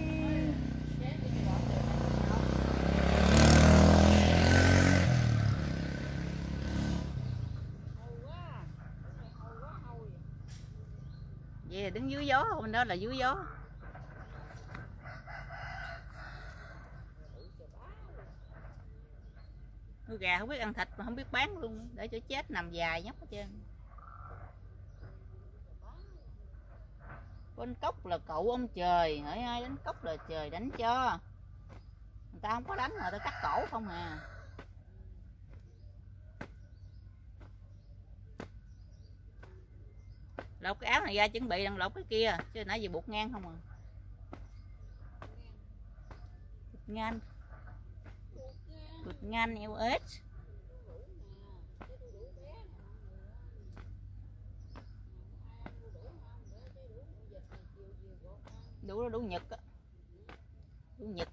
Vậy là đứng dưới gió, bên đó là dưới gió. Nuôi gà không biết ăn thịt mà không biết bán luôn, để cho chết nằm dài nhóc hết trơn. Con cốc là cậu ông trời, hỏi ai đánh cốc là trời đánh cho. Người ta không có đánh mà ta cắt cổ không à. Lột cái áo này ra chuẩn bị đang lột cái kia, chứ nãy giờ buộc ngang không à. Buộc ngang eo ếch. Đủ Nhật á. Đủ Nhật.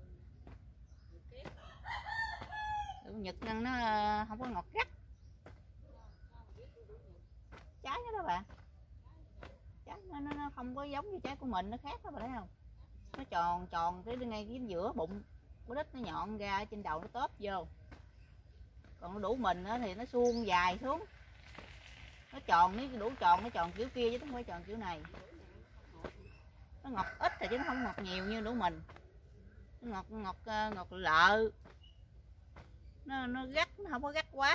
Đủ Nhật ăn nó không có ngọt gắt. Trái đó bạn. Trái nó không có giống như trái của mình, nó khác đó bạn thấy không? Nó tròn tròn cái ngay cái giữa bụng của đít, nó nhọn ra trên đầu nó tóp vô. Còn nó đủ mình thì nó suông dài xuống. Nó tròn, nếu đủ tròn nó tròn kiểu kia chứ không phải tròn kiểu này. Nó ngọt ít rồi chứ nó không ngọt nhiều như đủ mình. Nó ngọt lợ. Nó gắt, nó không có gắt quá.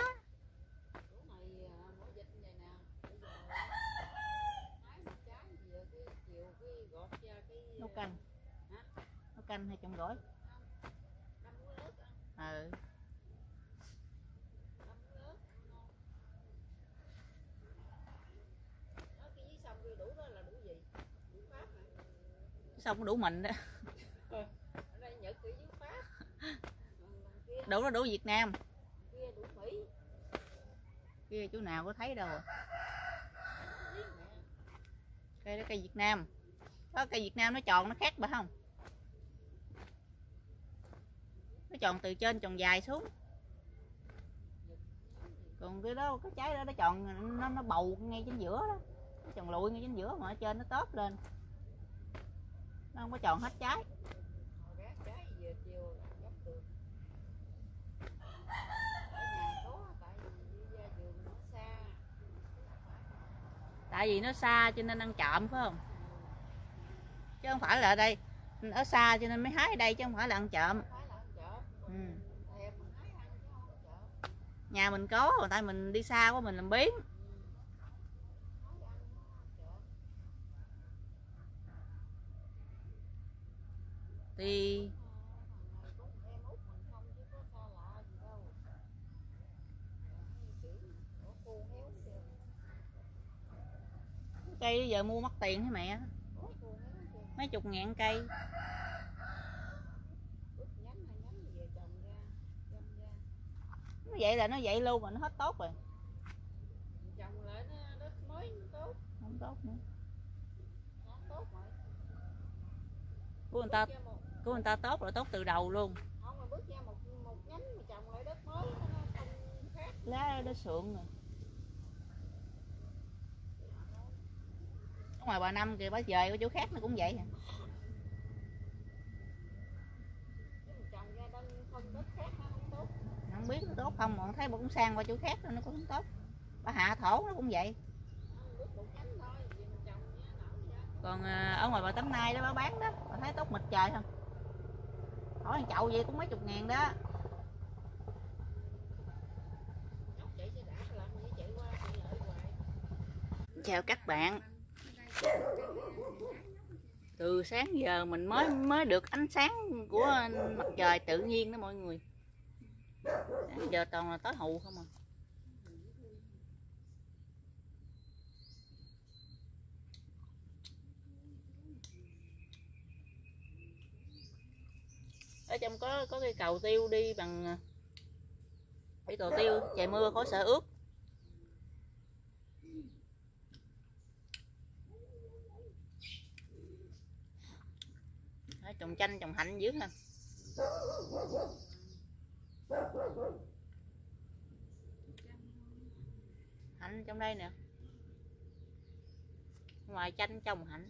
Nấu canh hay trong gói. xong đủ mình đó. Ở đây Nhật thì với Pháp. Đủ đó đủ Việt Nam. Kia đủ Mỹ. Kia chỗ nào có thấy đâu. Cây đó cây Việt Nam. Đó, cây Việt Nam nó tròn nó khác bà không? Nó tròn từ trên tròn dài xuống. Còn cái đó cái trái đó nó tròn nó bầu ngay chính giữa đó. Nó tròn lụi ngay chính giữa mà ở trên nó tóp lên. Nó không có tròn hết trái. Tại vì nó xa cho nên ăn trộm phải không? Chứ không phải là ở đây ở xa cho nên mới hái ở đây chứ không phải là ăn trộm. Ừ. Nhà mình có rồi tại mình đi xa quá mình làm biếng. Thì cây bây giờ mua mất tiền hả mẹ? Mấy chục ngàn cây. Nó vậy là nó vậy luôn mà nó hết tốt rồi. Trồng lại nó đất mới nó tốt. Không tốt nữa. Nó tốt rồi. Của người ta tốt rồi, tốt từ đầu luôn. Không mà bước ra một nhánh mà trồng lại đất mới nó không khác. Lá nó sượng rồi. Ở ngoài Bà Năm kìa, bà về ở chỗ khác nó cũng vậy. Trồng ra bên không đất khác nó không tốt. Không biết nó tốt không, mà thấy bà cũng sang qua chỗ khác rồi nó cũng không tốt. Bà hạ thổ nó cũng vậy. Còn ở ngoài Bà Tắm Nai đó bà bán đó, bà thấy tốt mịt trời không? Hỏi một chậu vậy cũng mấy chục ngàn đó. Chào các bạn. Từ sáng giờ mình mới được ánh sáng của mặt trời tự nhiên đó mọi người. Sáng giờ toàn là tối hù không à. Ở trong có cây cầu tiêu đi bằng cây cầu tiêu trời mưa khỏi sợ ướt. Trồng chanh trồng hạnh dữ ha. Hạnh trong đây nè, ngoài chanh trồng hạnh.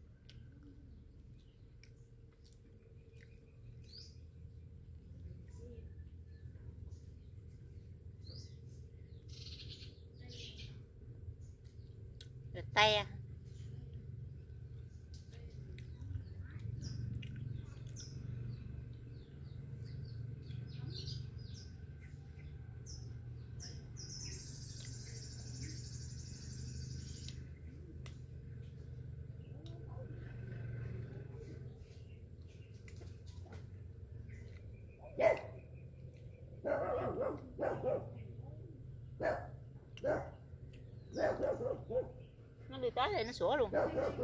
Rồi te. Nó đi tới thì nó sủa luôn.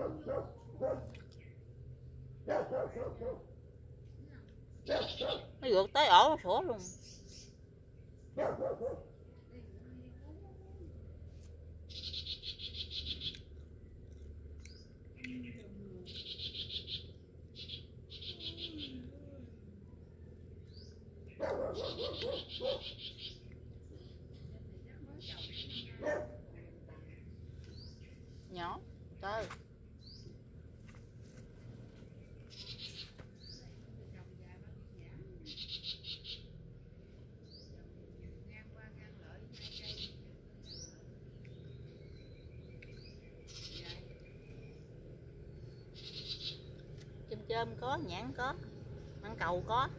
Nó vượt tới ổ nó sủa luôn. Nhỏ tới. Chôm có, nhãn có, mãng cầu có.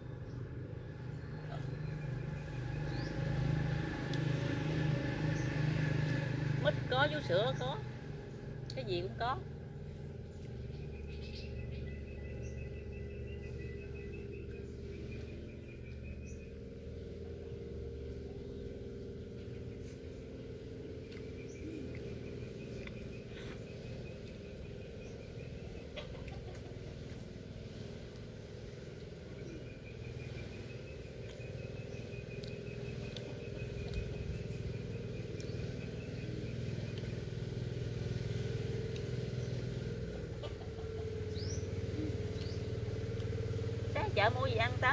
Mít có, vú sữa có, cái gì cũng có. chợ mua gì ăn Tám?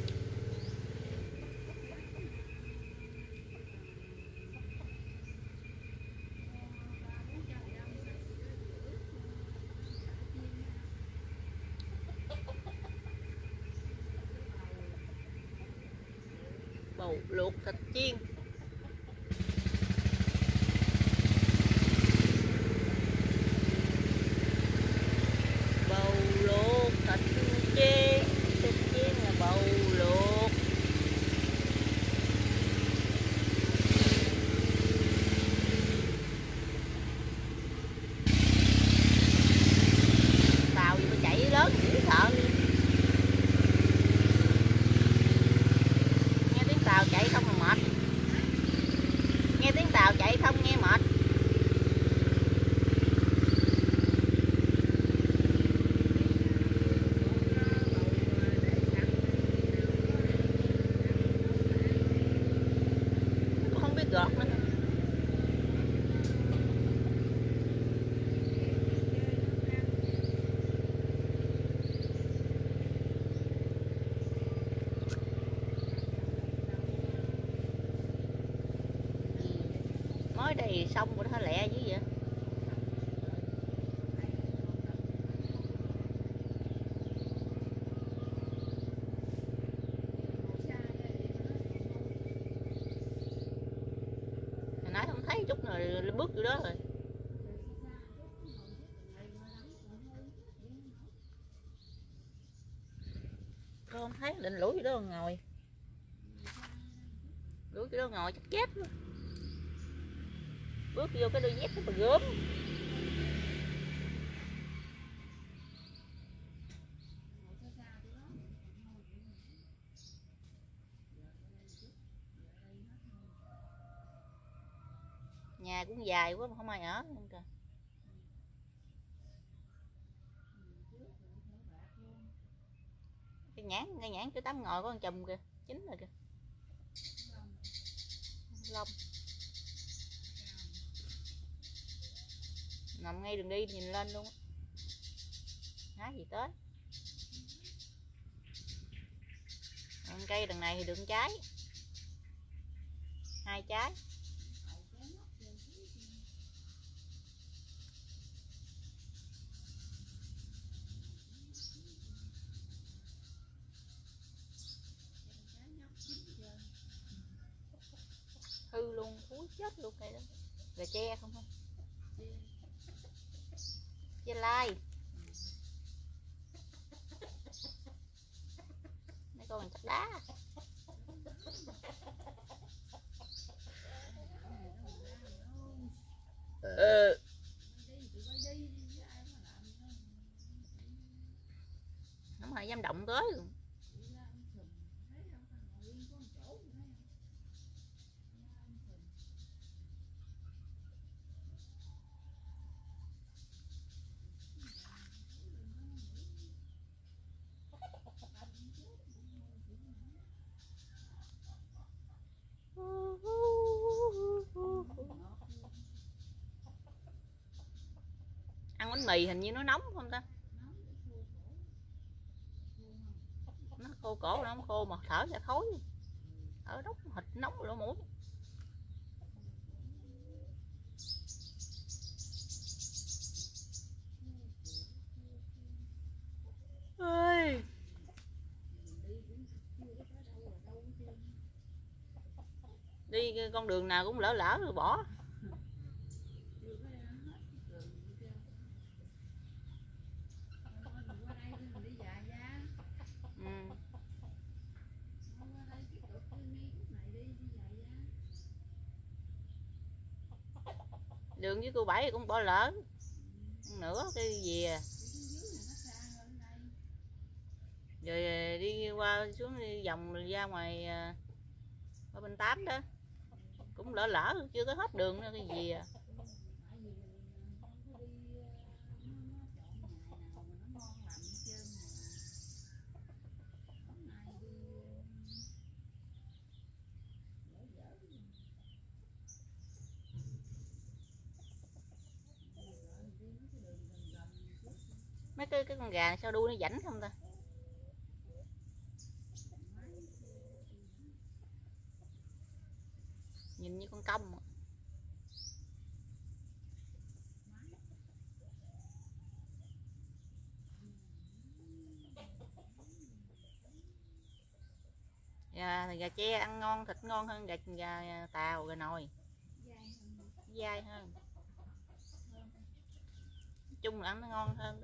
Bầu luộc thịt chiên. Bầu luộc thịt chiên. Thịt chiên là bầu luộc. Tàu gì mà chạy lớn dễ sợ. Nghe tiếng tàu chạy không là mệt. Nghe tiếng tàu chạy không nghe mệt. Tôi không biết gọt nữa. Mới đây xong rồi nó lẹ dữ vậy. Hồi nãy không thấy chút nào bước vô đó rồi. Tôi không thấy, định lủi vô đó ngồi. Lủi vô đó ngồi chắc chết luôn. Bước vô cái đôi dép nó còn gớm. Nhà cũng dài quá mà không ai ở luôn kìa. Cây nhãn cái Tám ngồi có con chùm kìa, chín rồi kìa. Lông. Nằm ngay đường đi nhìn lên luôn á. Hái gì tới. Cây đằng này thì được trái. 2 trái. Hư luôn, thúi chết luôn cây đó. Là tre không không? Tre lai. Mấy con bằng chặt đá. Không ai dám động tới luôn. Ăn bánh mì hình như nó nóng không ta? Nó khô cổ, nó không khô mà thở ra thối. Ở đốc thịt nóng lỗ mũi. Ơi. Đi con đường nào cũng lỡ lỡ rồi bỏ. Đường với cô Bảy cũng bỏ lỡ nữa cái gì à. Rồi đi qua xuống đi vòng ra ngoài qua bên Tám đó cũng lỡ lỡ chưa có hết đường nữa cái gì à. Mấy cái con gà sao đuôi nó rảnh không ta? công. Gà tre ăn ngon, thịt ngon hơn gà tàu, gà nồi dai hơn, chung là ăn nó ngon hơn đó.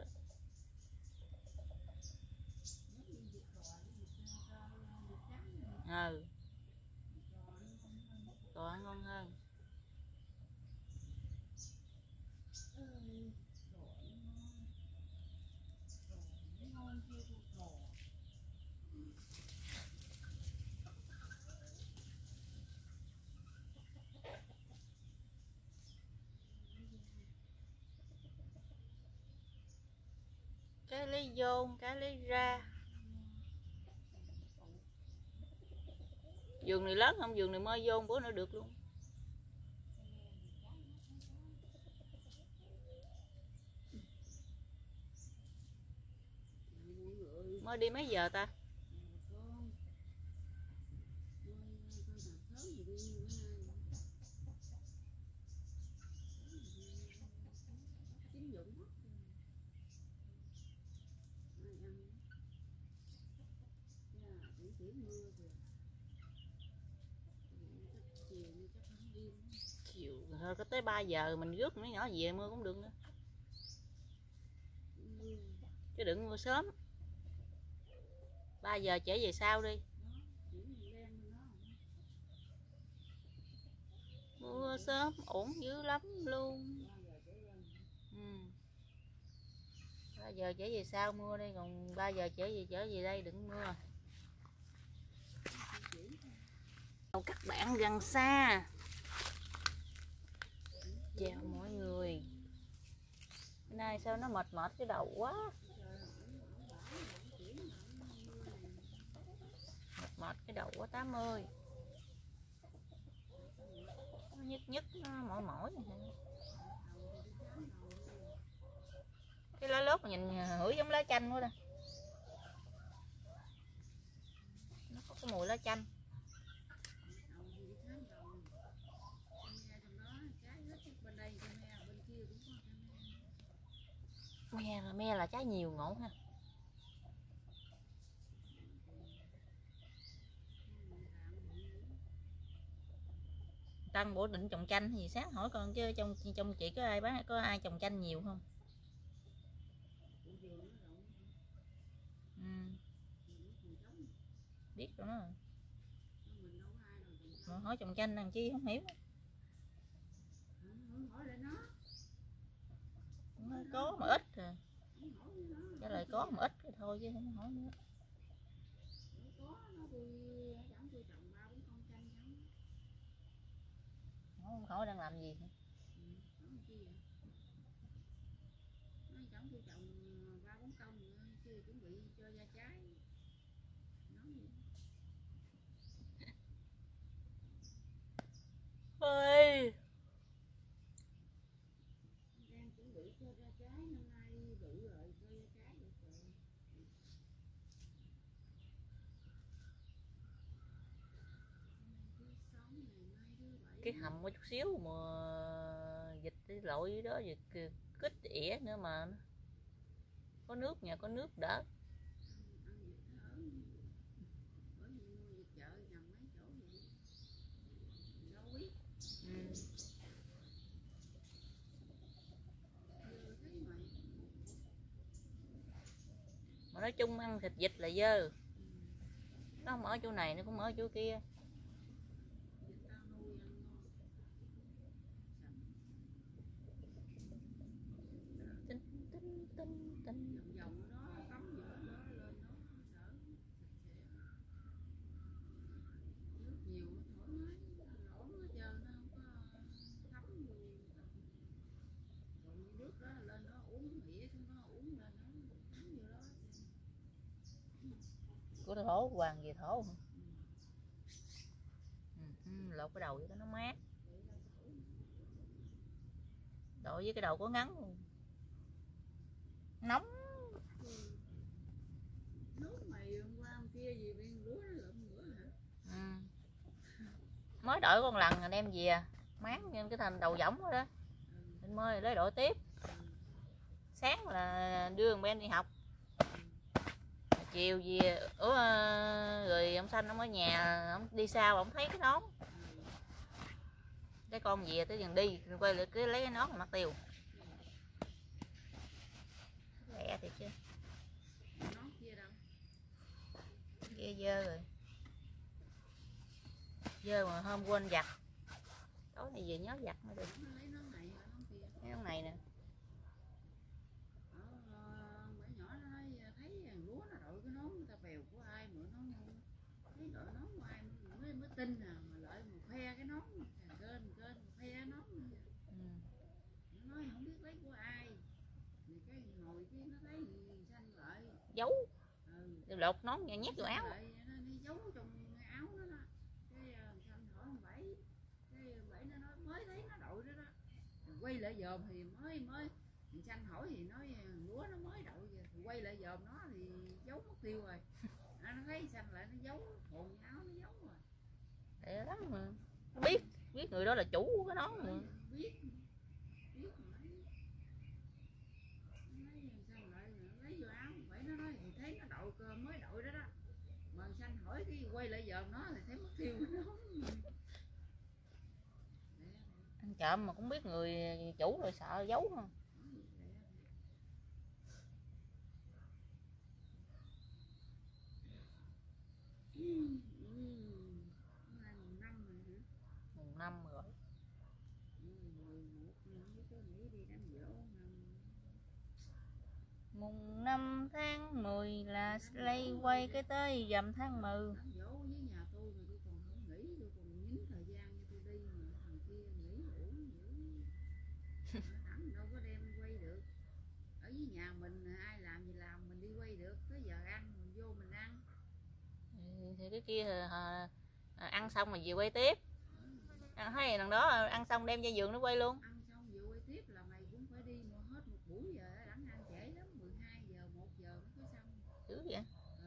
Còn ăn ngon hơn. Cái lấy vô, cái lấy ra. Vườn này lớn không? Vườn này mới vô bữa nữa được luôn. Mới đi mấy giờ ta? Chiều thôi có tới 3 giờ mình rước mấy nhỏ về mưa cũng được nữa. Chứ đừng mưa sớm. 3 giờ trở về sau đi. Mưa sớm ổn dữ lắm luôn. 3 giờ trở về sau mưa đi, còn 3 giờ trở về đây đừng mưa. Các bạn gần xa, chào mọi người. Hôm nay sao nó mệt cái đầu quá, mệt cái đầu quá Tám ơi. Nó nhức nó mỏi cái lá lốt mà nhìn hửi giống lá chanh quá đó, nó có cái mùi lá chanh. Me là trái nhiều ngộ ha. Tăng bổ định trồng chanh thì sáng hỏi con chứ trong chị có ai bán, có ai trồng chanh nhiều không? Biết rồi đó. Mà hỏi trồng chanh làm chi không hiểu. Có mà ít à. Trả lời có mà ít thì thôi chứ không hỏi nữa. Hỏi đang làm gì? Ơi. Cái hầm có chút xíu mà dịch cái lội đó dịch kích ỉa nữa mà có nước, nhà có nước đỡ. Mà nói chung ăn thịt vịt là dơ, nó không ở chỗ này nó cũng ở chỗ kia. Của thổ hoàng về thổ hả? Lột cái đầu cho nó mát, đội với cái đầu có ngắn luôn. Nóng. Mới đổi con lần rồi đem về. máng như cái thành đầu võng đó anh mới lấy đội tiếp. Sáng là đưa thằng Ben đi học, chiều về rồi ông Xanh ông ở nhà, ông đi sau ông thấy cái nón, cái con về tới dần đi quay lại cứ lấy cái nón mà mất tiêu. Lẹ thiệt chứ, kia dơ rồi, dơ mà hôm quên giặt, tối nay về nhớ giặt mới được. Cái nón này nè. Tin à mà lợi một phe cái nón kênh phe nón nó nói không biết lấy của ai thì cái ngồi cái nó thấy xanh lợi Giấu lột nón nhét vô áo, nó đi giấu trong áo đó đó. Cái xanh hỏi ông Bảy, cái Bảy nó nói mới thấy nó đội đó đó, quay lại dòm thì mới xanh hỏi thì nói lúa nó mới đội vậy. Thì quay lại dòm nó thì giấu mất tiêu rồi. Nó thấy xanh lại nó giấu hồn áo nó giấu rồi. Để lắm mà biết người đó là chủ của cái nón mà. Biết lấy vô áo vậy nó nói thì thấy nó đội cơ mới đội đó đó, mà xanh hỏi cái quay lại giờ nó thì thấy mất tiêu nó. Ăn trộm mà cũng biết người chủ rồi sợ giấu không. Mùng 5 rồi. Mùng 5 tháng 10 là lay quay cái tới dầm tháng 10. Dỗ với nhà tôi mà tôi còn không nghỉ, tôi còn nhín thời gian cho tôi đi mà thằng kia nghỉ ổn dữ. Thằng đâu có đem quay được. Ở với nhà mình ai làm gì làm mình đi quay được, tới giờ ăn mình vô mình ăn. Thì cái kia ăn xong rồi về quay tiếp. Ăn thấy lần đó ăn xong đem ra giường nó quay luôn. Ăn xong vừa quay tiếp là mày cũng phải đi mà hết một buổi giờ đặng ăn trễ lắm, 12 giờ 1 giờ nó mới xong. Dữ vậy?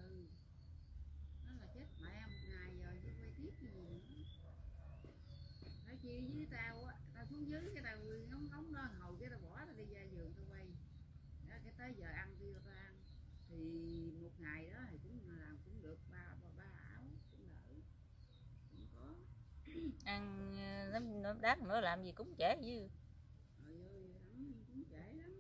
Nó là chết mẹ một ngày giờ chứ quay tiếp cái gì nữa. Nói chi với tao á, tao xuống dưới cái tao ngóng đó hồi cái tao bỏ tao đi ra giường tao quay. Đó, cái tới giờ ăn kêu tao ăn. Thì một ngày đó thì cũng làm cũng được ba ảo cũng đỡ. Cũng có. Ăn nó đáng nữa làm gì cũng trễ chứ. Trời ơi, cũng trễ lắm.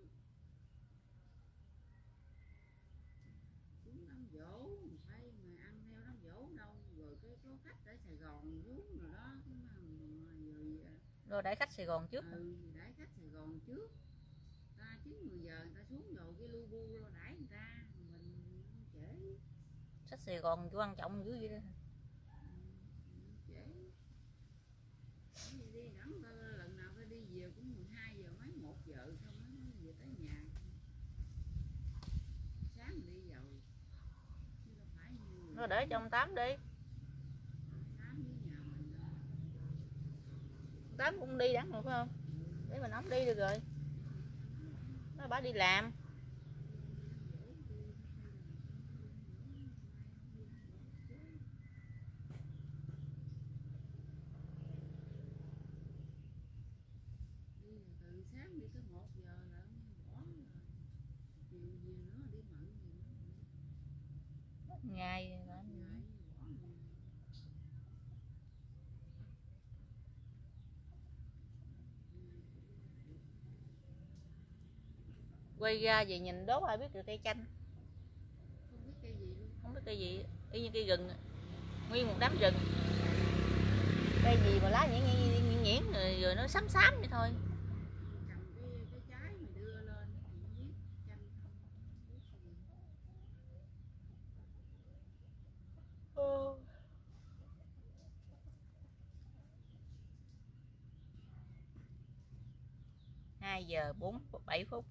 Xuống đám dỗ phải mà ăn theo đám dỗ đâu, rồi cái có khách ở Sài Gòn xuống rồi đó Rồi đãi khách Sài Gòn trước. Đãi khách Sài Gòn trước. Ta 9-10 giờ người ta xuống rồi cái lu bu lo đãi người ta, mình trễ. Khách Sài Gòn quan trọng dữ vậy đó. Trễ. Đi đẳng lần nào ta đi về cũng 12 giờ mấy 1 giờ xong mới về tới nhà. Sáng đi rồi. Chứ đâu phải như Nó để cho ông Tám đi. Tám với nhà mình. Tám cũng đi đẳng rồi phải không? Để mình ống đi được rồi. Nó bà đi làm. Từ sáng đi tới 1 giờ là bỏ rồi. Chiều về nữa đi mận gì nữa. Ngày quay ra về nhìn đố ai biết được cây chanh. Không biết cây gì luôn. Không biết cây gì, y như cây gừng, nguyên một đám rừng. Cây gì mà lá nhuyễn rồi nó xám xám vậy thôi. Cầm cái trái mà đưa lên thì nó biết chanh không. 2 giờ 47 phút.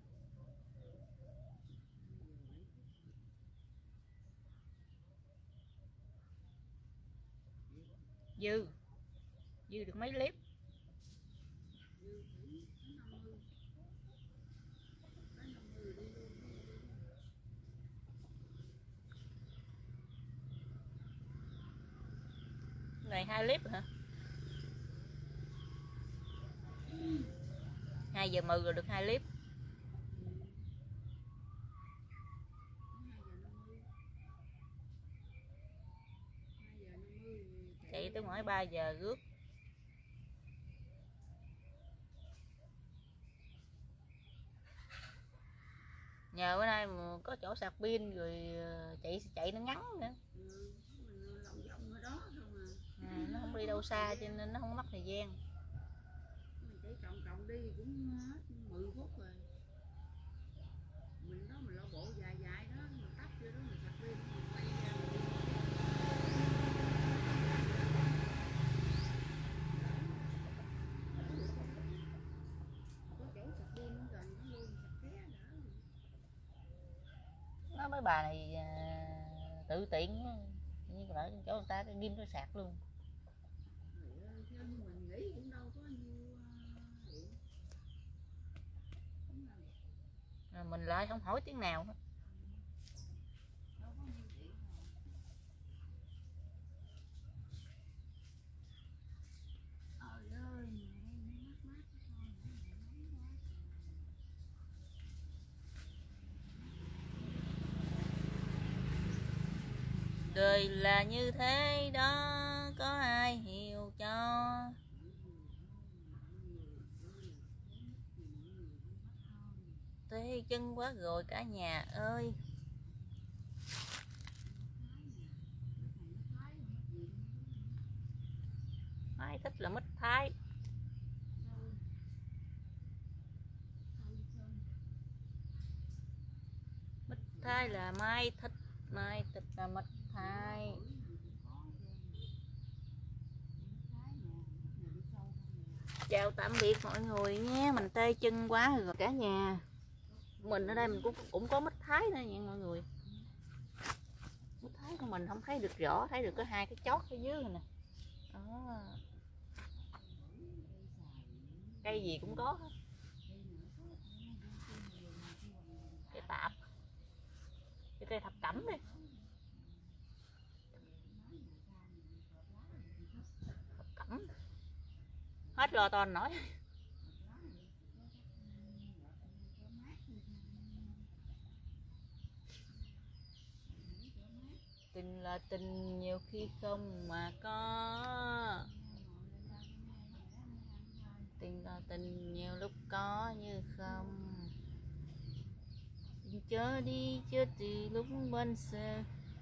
Dư được mấy clip. Này 2 clip hả? 2:10 rồi được 2 clip. Chạy tới ngoài 3 giờ rước. Nhờ bữa nay có chỗ sạc pin rồi chạy nó ngắn nữa. Nó không đi đâu xa cho nên nó không mất thời gian. Chạy cộng đi cũng hết 10 phút rồi. Mình lo bộ dài đó, mình tắt vô đó mình sạc pin mình quay ra mình đi. Có chỗ sạc pin gần nó luôn, sạc té đỡ. Nó mấy bà này tự tiện như ở chỗ người ta cái ghim nó sạc luôn. Mình nghĩ cũng đâu có nhiêu điện. Mình lại không hỏi tiếng nào hết. Đâu có nhiêu điện Đời là như thế đó, có ai hiểu cho. Tê chân quá rồi cả nhà ơi. Mai thích là mít Thái. Mít Thái là Mai thích là mít Thái. Chào tạm biệt mọi người nhé. Mình tê chân quá rồi cả nhà. Mình ở đây mình cũng có mít Thái nữa nha mọi người. Mít Thái của mình không thấy được rõ, thấy được có 2 cái chót ở dưới này nè. Đó. Cây gì cũng có hết. Cây tạp, cây thập cẩm đi. Thập cẩm hết lo toàn nổi. Tình là tình nhiều khi không mà có. Tình là tình nhiều lúc có như không. Tình chớ đi chớ từ lúc bên xe.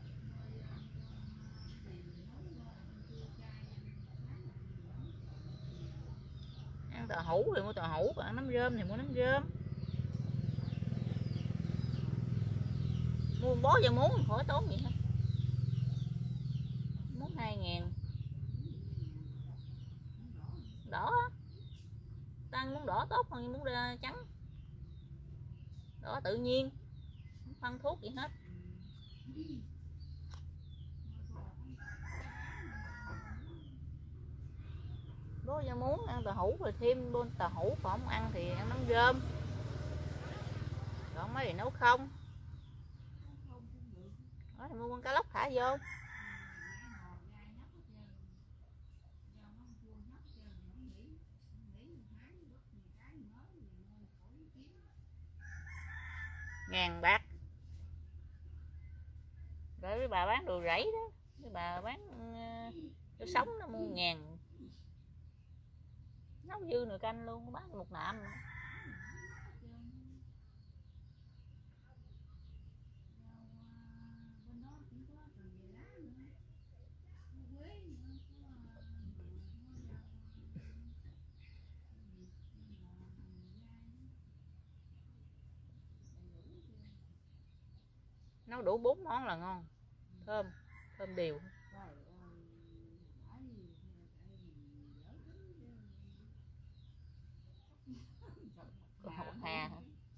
Ăn tàu hũ thì mua tàu hũ, còn ăn nấm rơm thì mua nấm rơm. Mua bó giờ muốn khỏi tốn vậy hết. Muốn 2.000. Đỏ tăng muốn đỏ tốt hơn muốn trắng. Đỏ tự nhiên, không phân thuốc gì hết. Bố giờ muốn ăn tàu hũ rồi thêm luôn tàu hũ, còn không ăn thì ăn nấm rơm. Còn mấy thì nấu không. Đó thì mua con cá lóc thả vô. Ngàn bạc. Rồi cái bà bán đồ rẫy đó, cái bà bán đồ sống nó mua 1.000. Nấu dư nồi canh luôn, bán 1 nạm. Nấu đủ 4 món là ngon. Thơm, thơm đều. Còn hột hà hả?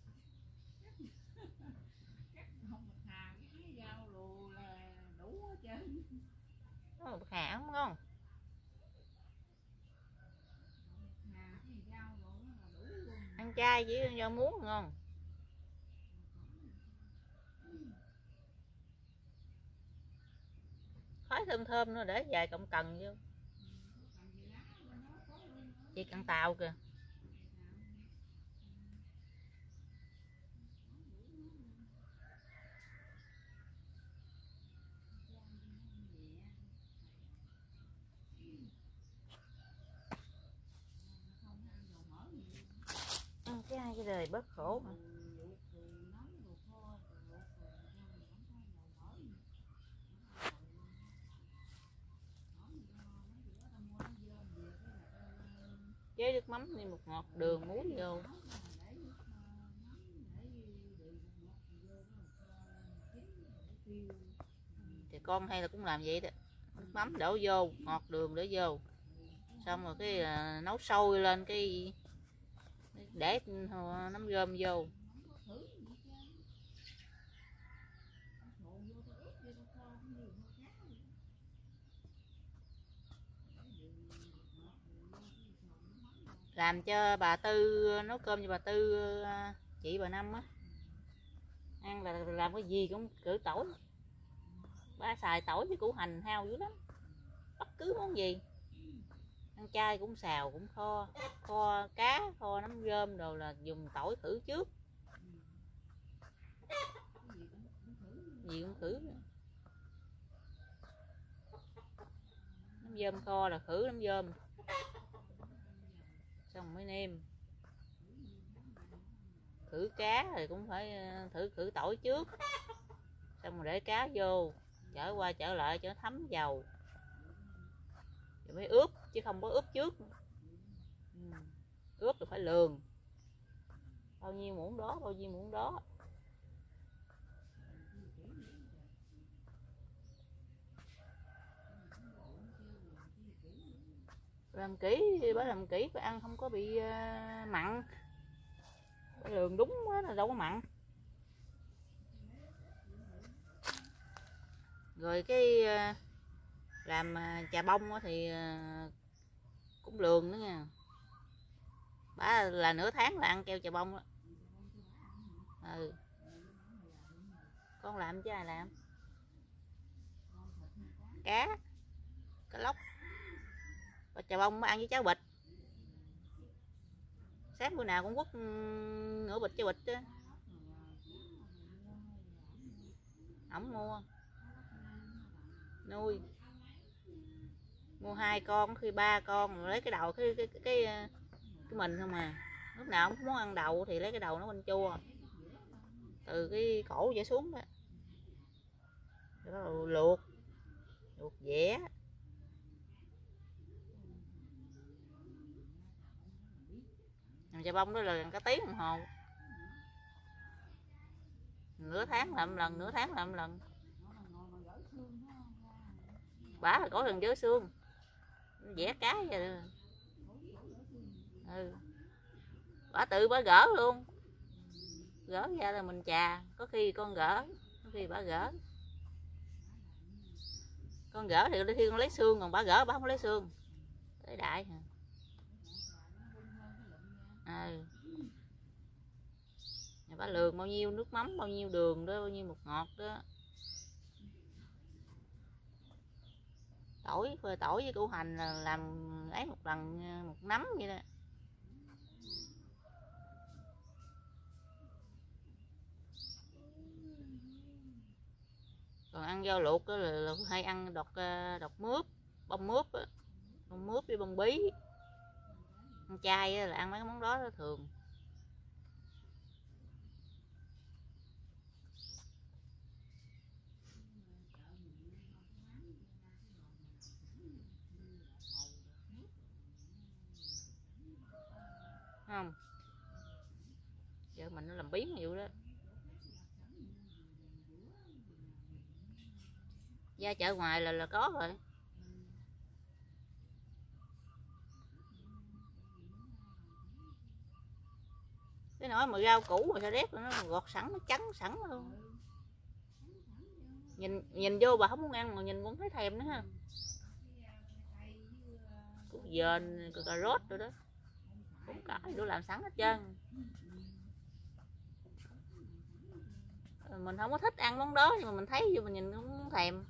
Hột hà không ngon. Ăn chay chỉ do muốn ngon. Khói thơm thơm nữa để vài cọng cần vô. Chị cần tàu kìa. rồi bớt khổ mà. Chế nước mắm đi, một ngọt, đường, muối vô. Thì con hay là cũng làm vậy đó, nước mắm đổ vô, ngọt đường đổ vô, xong rồi cái nấu sôi lên, cái để nấm rơm vô. Làm cho bà Tư, nấu cơm cho bà Tư, chị bà Năm á, ăn là làm cái gì cũng cử tỏi. Bà xài tỏi với củ hành hao dữ lắm, bất cứ món gì. Ăn chay cũng xào, cũng kho cá, kho nấm rơm đồ là dùng tỏi khử trước. Gì cũng khử. Nấm rơm kho là khử nấm rơm, xong mới nêm. Khử cá thì cũng phải khử tỏi trước, xong rồi để cá vô, chở qua chở lại cho nó thấm dầu, rồi mới ướp, chứ không có ướp trước. Ướp thì phải lường bao nhiêu muỗng đó, bao nhiêu muỗng đó. Làm kỹ, bà làm kỹ phải ăn không có bị mặn. Bà lường đúng quá là đâu có mặn. Rồi cái làm chà bông thì cũng lường nữa nha. Bà là nửa tháng là ăn keo chà bông đó. Con làm chứ ai làm. Cá lóc. Và chà bông mới ăn với cháo bịch. Sáng bữa nào cũng quất nửa bịch cháo bịch chứ. Ổng mua nuôi, mua 2 con khi 3 con, rồi lấy cái đầu cái mình không à. Lúc nào cũng muốn ăn đầu thì lấy cái đầu nó bên chua, từ cái cổ trở xuống đó, rồi luộc dẻ. Làm chà bông đó là cả tiếng đồng hồ. Nửa tháng làm lần, nửa tháng làm lần. Bả là có gần dưới xương, vẽ cá vậy. Bả tự bả gỡ luôn, gỡ ra là mình chà. Có khi con gỡ, có khi bả gỡ. Con gỡ thì đôi khi con lấy xương, còn bả gỡ bả không lấy xương. Tới đại bả lường bao nhiêu nước mắm, bao nhiêu đường đó, bao nhiêu bột ngọt đó. Tỏi với củ hành là làm ấy một lần một nắm vậy đó. Còn ăn rau luộc là hay ăn đọt mướp, bông mướp, bông mướp với bông bí. Ăn chay là ăn mấy cái món đó thường. Không, vợ mình nó làm biến nhiều đó. Ra chợ ngoài là có rồi. Cái nỗi mà rau củ mà sao rét nó gọt sẵn, nó trắng sẵn luôn. Nhìn vô bà không muốn ăn mà nhìn cũng thấy thèm nữa ha. Củ dền, cà rốt rồi đó, cũng có đủ làm sẵn hết trơn. Mình không có thích ăn món đó, nhưng mà mình thấy vô mình nhìn cũng muốn thèm.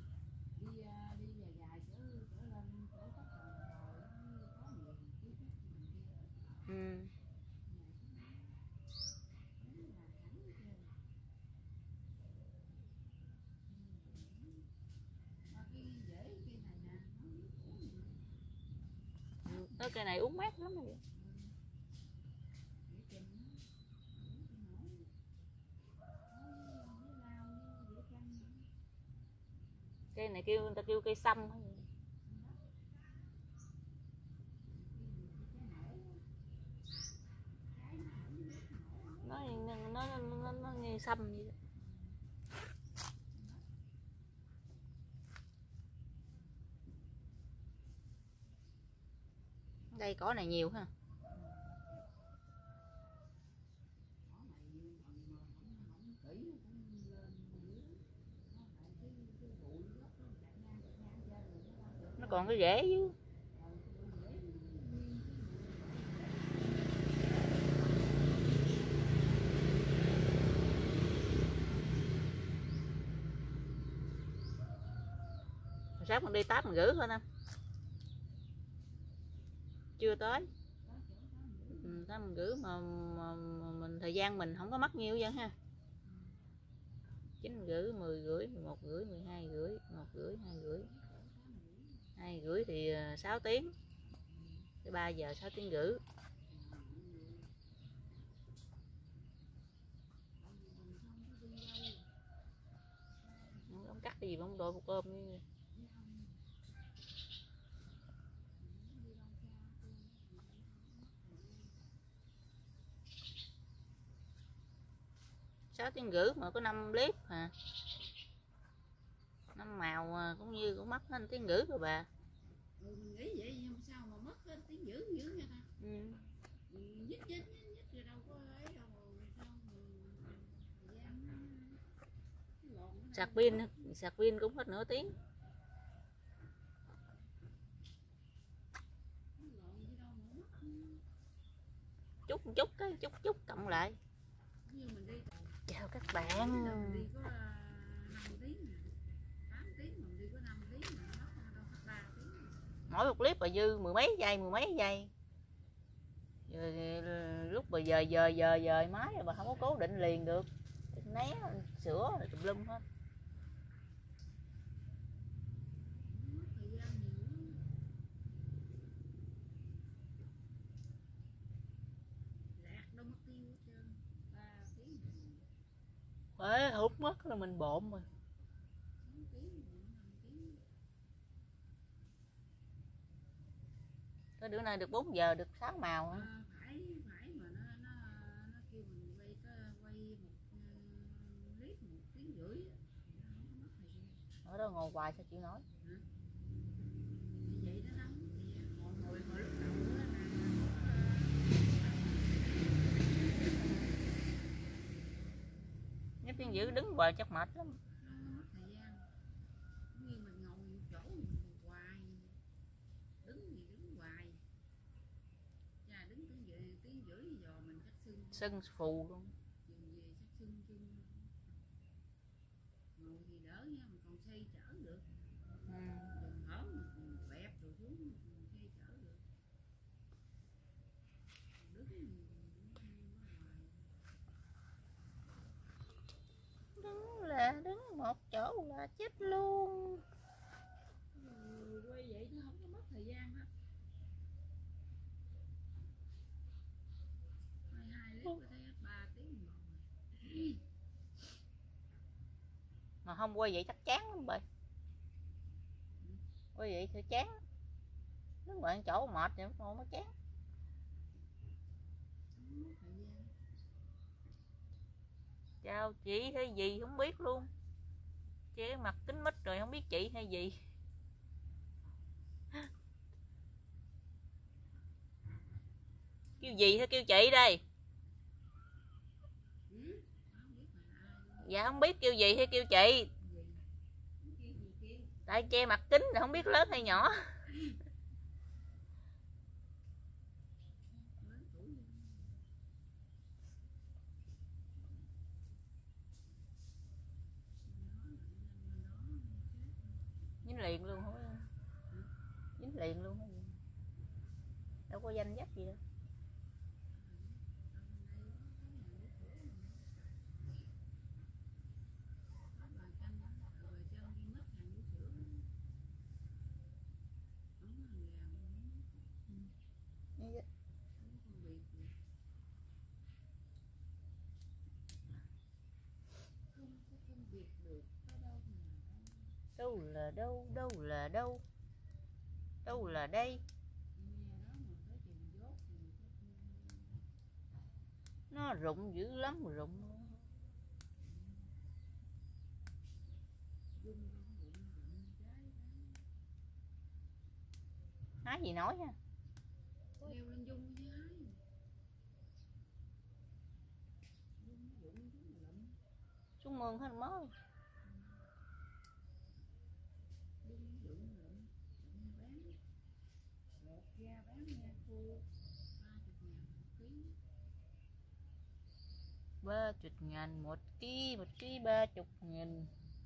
Cây này uống mát lắm rồi. Cây này kêu người ta kêu cây sâm. Nó nghe sâm vậy đó. Đây cỏ này nhiều ha. Nó còn cái rễ chứ. Sáng mình đi 8:30 thôi nè. Chưa tới. 8:30 mà mình thời gian mình không có mất nhiều vậy ha. 9:30, 10:30, 11:30, 12:30, 1:30, 2:30. 2:30 thì 6 tiếng. Tới 3 giờ 6 tiếng rưỡi. Ông cắt cái gì mà ông đội một ôm đi. Sáu tiếng rưỡi mà có 5 clip hả? 5 màu cũng như cũng mất hơn 1 tiếng rưỡi rồi bà. Mình nghĩ vậy nhưng sao mà mất 1 tiếng rưỡi dữ vậy ta? Nhích rồi đâu có ấy đâu sao mà sạc pin cũng hết nửa tiếng. Chút cộng lại. Chào các bạn. Mỗi một clip bà dư mười mấy giây. Rồi, lúc bà dời máy bà không có cố định liền được, né sửa rồi tùm lum hết. Ê, hút mất là mình bộn rồi. Cái bữa nay được 4 giờ được 6 màu hả? Phải mà nó kêu mình quay một clip 1 tiếng rưỡi ở đó ngồi hoài sao chịu nổi. Vậy đó lắm thì ngồi lúc đầu Nhất tiếng rưỡi đứng hoài chắc mệt lắm. mất thời gian. Như mình ngồi một chỗ mình hoài, đứng hoài. Cha đứng tiếng rưỡi giờ mình chắc sưng phù luôn. Về chắc sưng chung. Ngồi thì đỡ nha, mình còn xoay trở được. Đừng hở mình bẹp rồi xuống mình xoay trở được. Đứng một chỗ là chết luôn. Quay vậy chứ không có mất thời gian đó. 22 clip tôi thấy hết 3 tiếng rồi. Mà không quay vậy chắc chán lắm bà. Quay vậy thì chán. Đứng bạn chỗ mệt vậy không có chán. Chào chị hay gì không biết luôn. Che mặt kính mít rồi không biết chị hay gì. Kêu gì hay kêu chị đây? Dạ không biết kêu gì hay kêu chị. Tại che mặt kính rồi không biết lớn hay nhỏ. Dính liền luôn hả? Dính liền luôn hả? Đâu có danh dắt gì đâu. là đâu, đâu là đâu, đâu là đây. Nó rụng dữ lắm, rụng. Hái gì nói nha. Xuống mương hết mới. Ba chục ngàn một ký 30.000.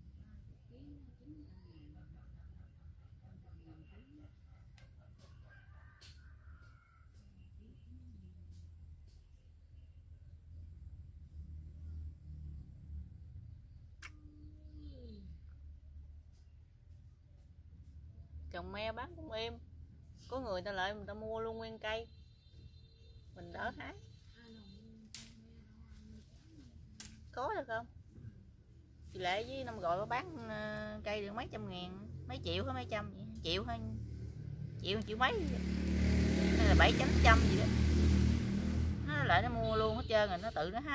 Trồng me bán cũng êm, có người ta lại người ta mua luôn nguyên cây, mình đỡ hái. Có được không? Chị Lệ với năm gọi bán cây được mấy trăm ngàn, mấy triệu hay mấy trăm vậy? Triệu hay triệu mấy hay là 700 gì đó, nó lại nó mua luôn hết trơn rồi nó tự nó hái.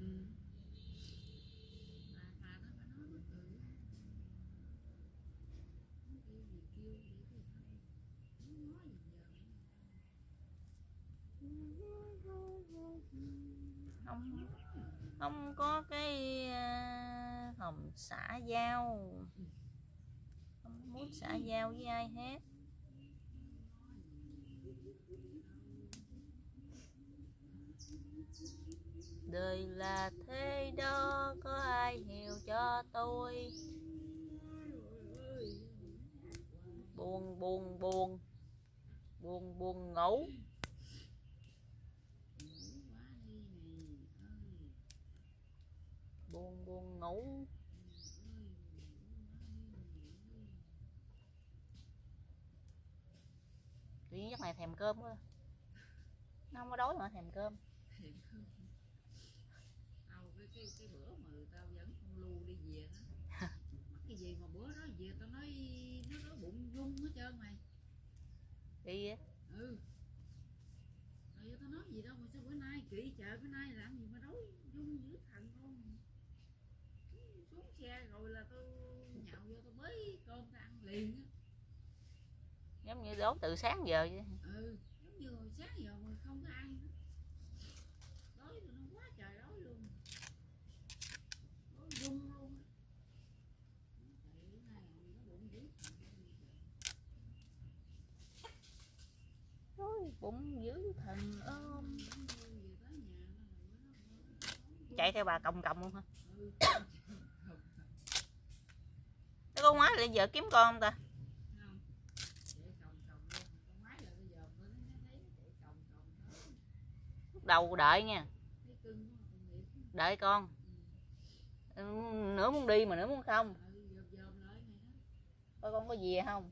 Không có cái hồng xã giao, không muốn xã giao với ai hết. Đời là thế đó, có ai hiểu cho tôi. Buồn buồn buồn, buồn buồn ngủ. Buồn buồn ngủ. Tự nhiên giấc này thèm cơm quá. Nó không có đói mà thèm cơm. Cái bữa mà tao dẫn con Lu đi về đó mắc cái gì mà bữa đó về tao nói nó bụng rung hết trơn mày. Đi á. Rồi tao nói gì đâu mà sao bữa nay kỵ chợ bữa nay làm gì mà đói rung dữ thần con. Xuống xe rồi là tôi nhạo vô tôi bới cơm tao ăn liền á. Giống như đói từ sáng giờ vậy. Giống như hồi sáng giờ mà không có ăn nữa. Đói nó quá trời đói luôn. Đói rung luôn á. Ôi, bụng dữ thần ôm. Chạy theo bà còng còng luôn hả? Cái con má lại giờ kiếm con không ta? Lúc đầu đợi nha, đợi con. Nửa muốn đi mà nửa muốn không. Coi con có gì không?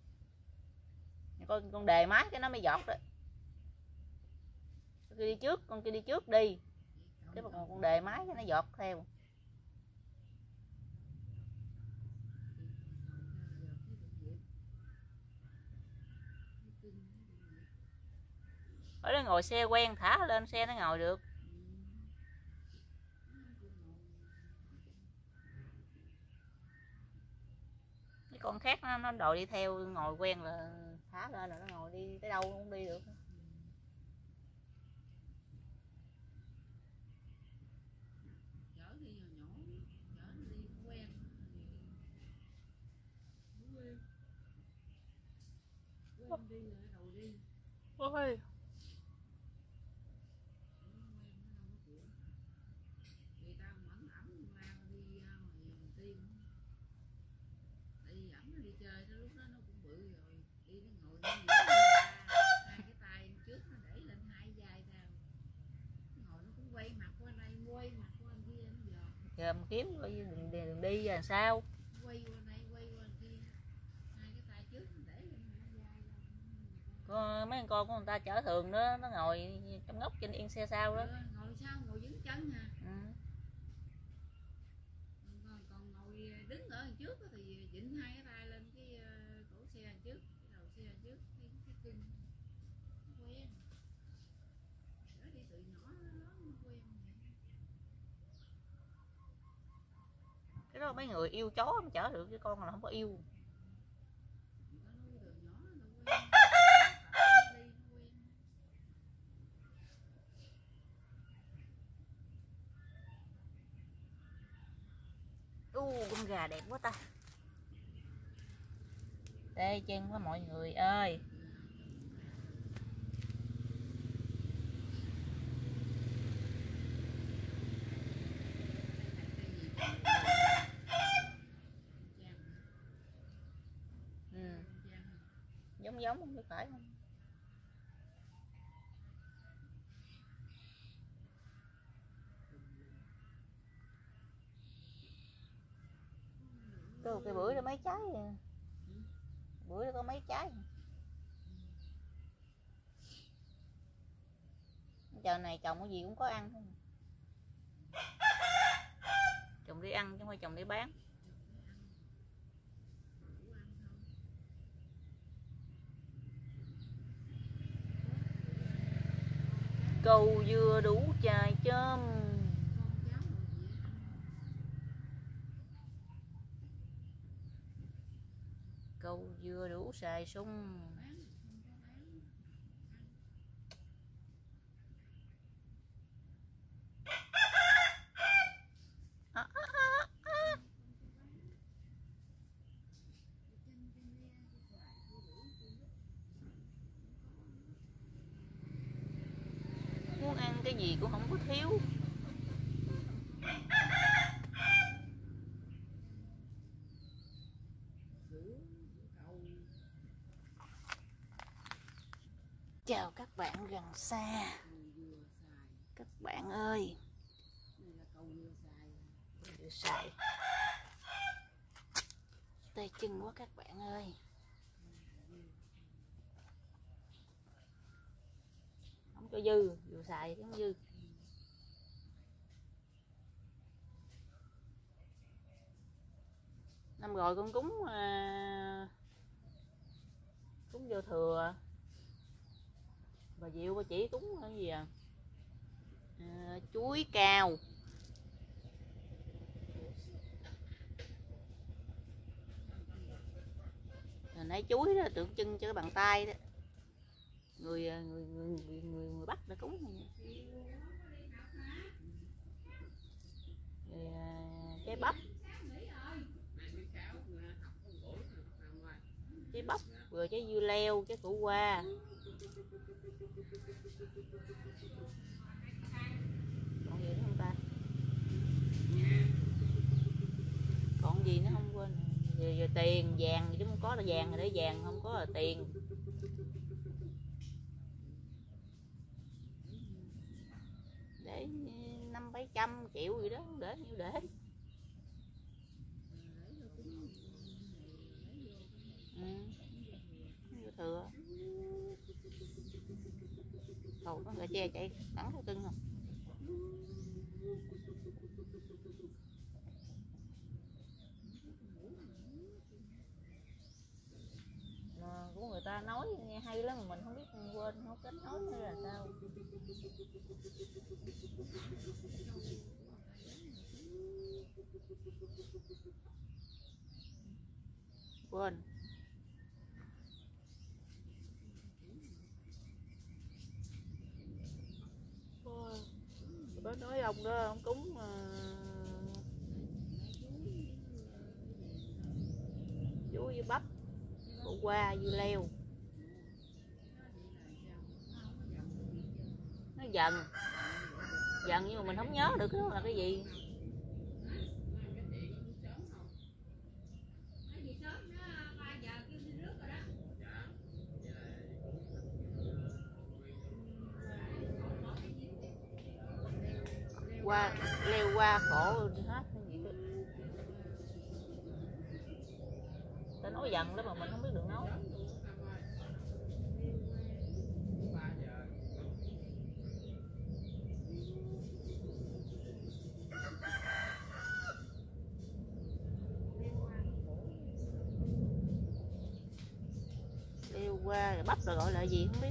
Con đề máy cái nó mới giọt đó. Con kia đi trước, con kia đi trước đi. Cái mà con đề máy cái nó giọt theo. Ở đó ngồi xe quen thả lên xe nó ngồi được. Cái con khác nó đòi đi theo ngồi quen là thả lên rồi nó ngồi đi tới đâu cũng đi được. Ôi. Giờ mình kiếm đường đi là sao? Mấy con của người ta chở thường đó, nó ngồi trong ngóc trên yên xe sau đó. Ngồi sau ngồi đứng chân à. Còn ngồi đứng ở trước thì vịnh hai cái tay lên. đó mấy người yêu chó mới chở được, chứ con là không có yêu. Con gà đẹp quá ta. Tê chân quá mọi người ơi. Giống không phải không? Cái bưởi đó mấy trái à. Bưởi đó có mấy trái. Giờ này trồng cái gì cũng có ăn thôi. Trồng để ăn chứ không phải trồng để bán. Cầu dừa đủ chài chôm. Cầu dừa đủ xài sung. Muốn ăn cái gì cũng không có thiếu. Chào các bạn gần xa. Các bạn ơi. Dừa xài. Tay chân quá các bạn ơi. Không cho dư, dừa xài không dư. Năm rồi con cúng vô thừa. Bà Diệu bà chỉ cúng cái gì à? Chuối cao. Hồi nãy chuối đó tượng trưng cho cái bàn tay đó. Người Bắc đã cúng. Rồi, trái bắp. Trái bắp, rồi trái dưa leo, trái củ qua. Còn gì nữa không ta? Còn gì nữa không quên. Rồi tiền, vàng chứ không có là vàng rồi, để vàng không có là tiền. Để 500-700 triệu gì đó, để nhiêu để. Thừa. Thôi có người che chạy bắn cái cưng không? Mà của người ta nói nghe hay lắm mà mình không biết, quên không kết nối hay là sao. Quên. Bữa nói ông đó, ông cúng chuối với bắp, củ qua, dưa leo. Nó dần nhưng mà mình không nhớ được đó là cái gì. Qua leo qua khổ hết gì đó. Ta nói dần lắm mà mình không biết được nói. Leo qua rồi bắp rồi gọi là gì không biết.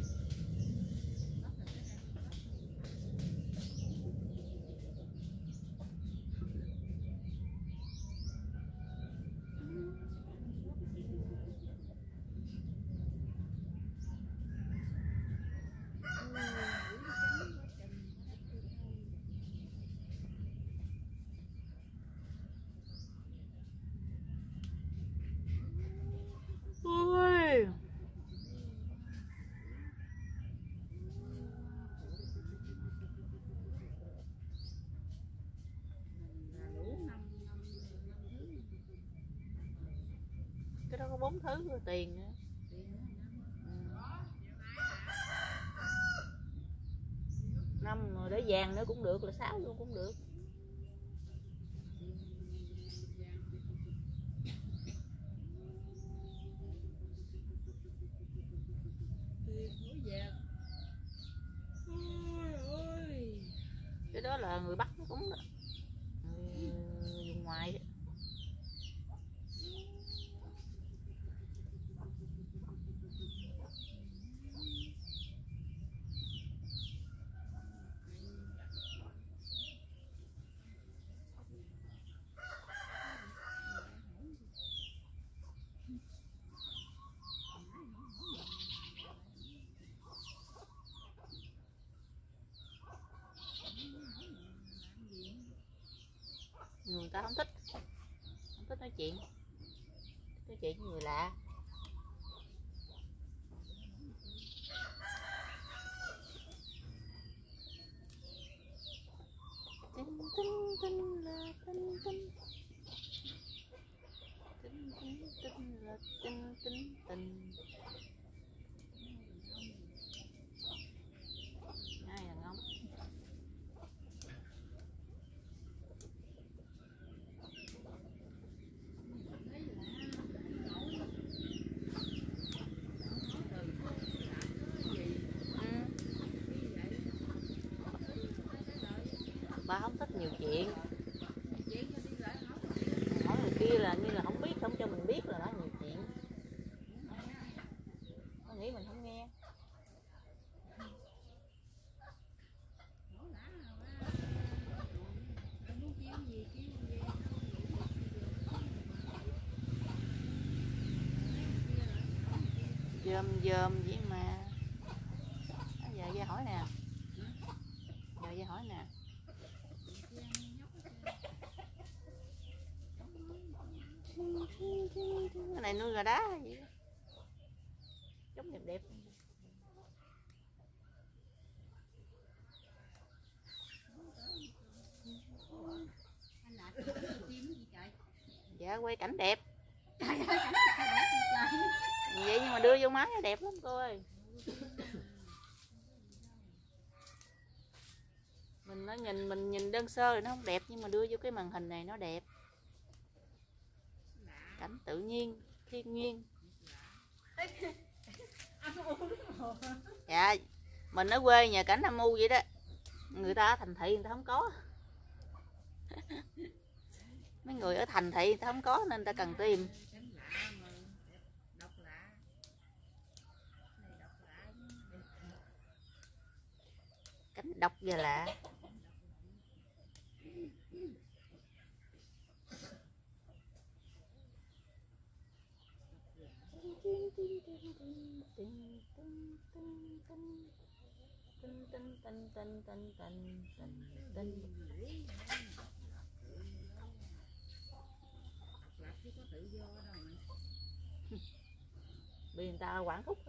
có 4 thứ tiền nữa. Năm rồi để vàng nữa cũng được, là 6 luôn cũng được. Cái đó là người Bắc nó cúng đó, người vùng ngoài đó. Người ta không thích nói chuyện với người lạ. Tinh tinh tinh là tinh tinh, tinh tinh tinh là tinh tinh tinh. Ai là ngông. Ba không thích nhiều chuyện. Hỏi người kia là như là không biết, không cho mình biết là nó nhiều chuyện. Nó nghĩ mình không nghe. Dòm vậy mà. Giờ ra hỏi nè. Giờ ra hỏi nè. Cái này nuôi gà đá hay gì đó. Giống đẹp đẹp. Dạ quay cảnh đẹp. Vậy nhưng mà đưa vô máy đẹp lắm cô ơi. Mình nhìn đơn sơ thì nó không đẹp, nhưng mà đưa vô cái màn hình này nó đẹp. Cảnh tự nhiên, thiên nhiên. Dạ, mình ở quê nhà cảnh âm u vậy đó. Người ta ở thành thị người ta không có. Mấy người ở thành thị người ta không có nên người ta cần tìm. Cảnh độc và lạ. Bị người ta quản thúc thôi.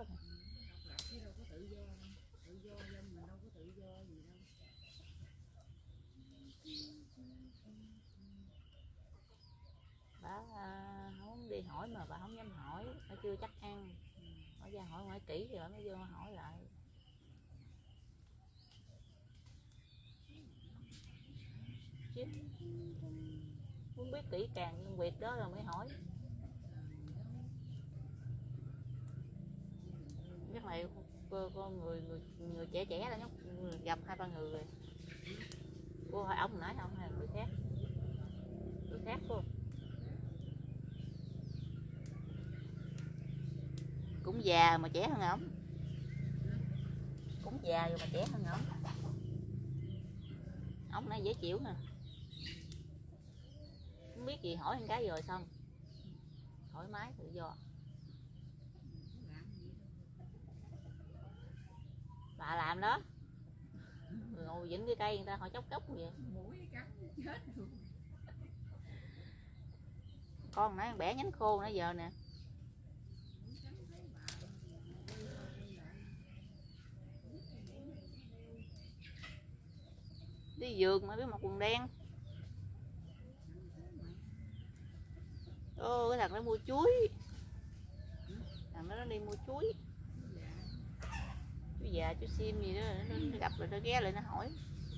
Bà không đi hỏi mà bà không dám hỏi, bà chưa chắc ăn. Bà ra hỏi ngoại kỹ rồi mới vô hỏi lại. Chứ muốn biết kỹ càng công việc đó rồi mới hỏi. Chắc này con người trẻ là nó gặp 2-3 người rồi. Cô hỏi ông nãy không hay người khác? Người khác cô. Cũng già mà trẻ hơn ổng. Cũng già rồi mà trẻ hơn ổng. Ổng này dễ chịu nè. Không biết gì hỏi một cái rồi xong. Thoải mái tự do. Bà làm đó. Người ngồi dính cái cây người ta hỏi chốc vậy. Mũi cắn chết luôn. Con nãy bẻ nhánh khô nãy giờ nè. Đi vườn mà biết mặc quần đen. Ô cái thằng nó mua chuối. thằng đó nó đi mua chuối, chú già chú sim gì đó, nó gặp rồi nó ghé lại nó hỏi.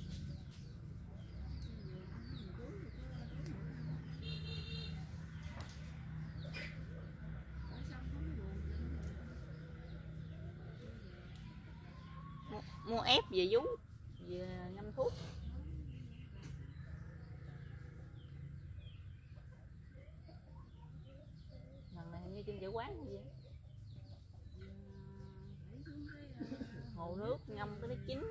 Mua ép về vú, về ngâm thuốc. Lần này hình như trên chợ quán gì vậy? Hồ nước ngâm cái nó chín.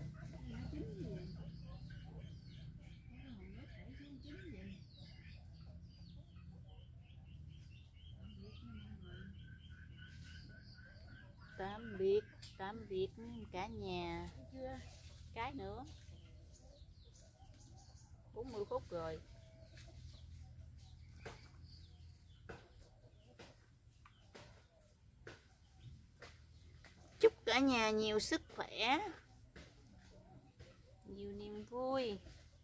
Tạm biệt cả nhà. Cái nữa 40 phút rồi. Chúc cả nhà nhiều sức khỏe, nhiều niềm vui.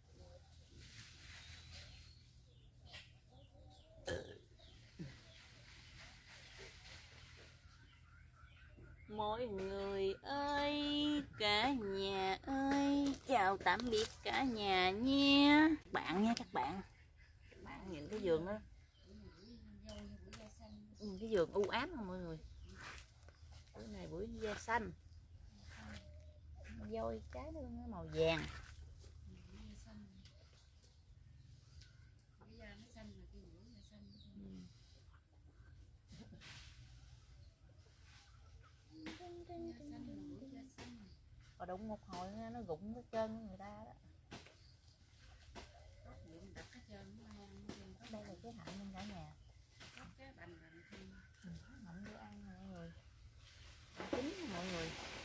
Mọi người ơi, cả nhà ơi, chào tạm biệt cả nhà nha. Các bạn nha, các bạn nhìn cái vườn đó, nhìn cái vườn u ám không mọi người. Bữa này bưởi da xanh, dôi trái nó màu vàng. Và đụng một hồi nó rụng cái chân của người ta đó. Đây là cái hạnh nên cả nhà. Hạnh để ăn mọi người. Chín mọi người.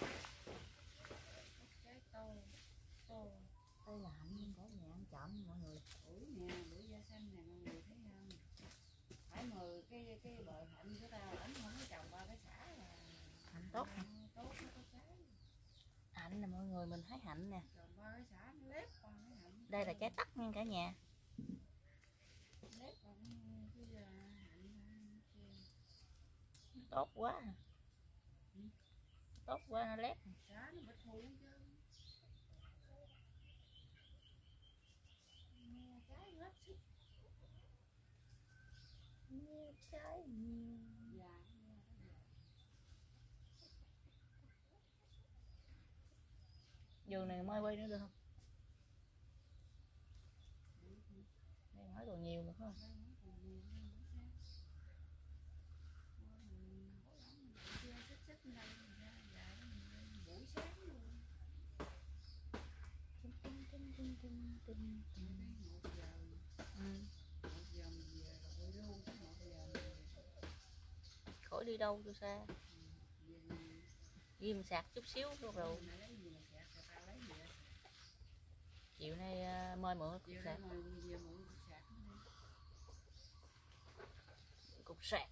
Đây là hạnh nên cả nhà ăn chậm mọi người. Bưởi nè, bưởi da xanh nè mọi người thấy không? Phải mời cái bờ hạnh của ta đánh không có trồng ba cái xả là hạnh tốt nè. Tốt nó có trái. Hạnh nè mọi người, mình thấy hạnh nè. Trồng ba cái xả nó lép qua cái hạnh. Đây là trái tắc nha cả nhà. Lép qua cái hạnh Tốt quá. Tốt quá nó lép. xả nó bịch hụi chứ. Trái rất xích. Nhiều trái nhiều. Dạ. Vườn này mai quay nữa được không? Đây hỏi còn nhiều mà phải không? Khỏi đi đâu cho xa. Ghim sạc chút xíu rồi. Chiều nay mời mượn cục sạc.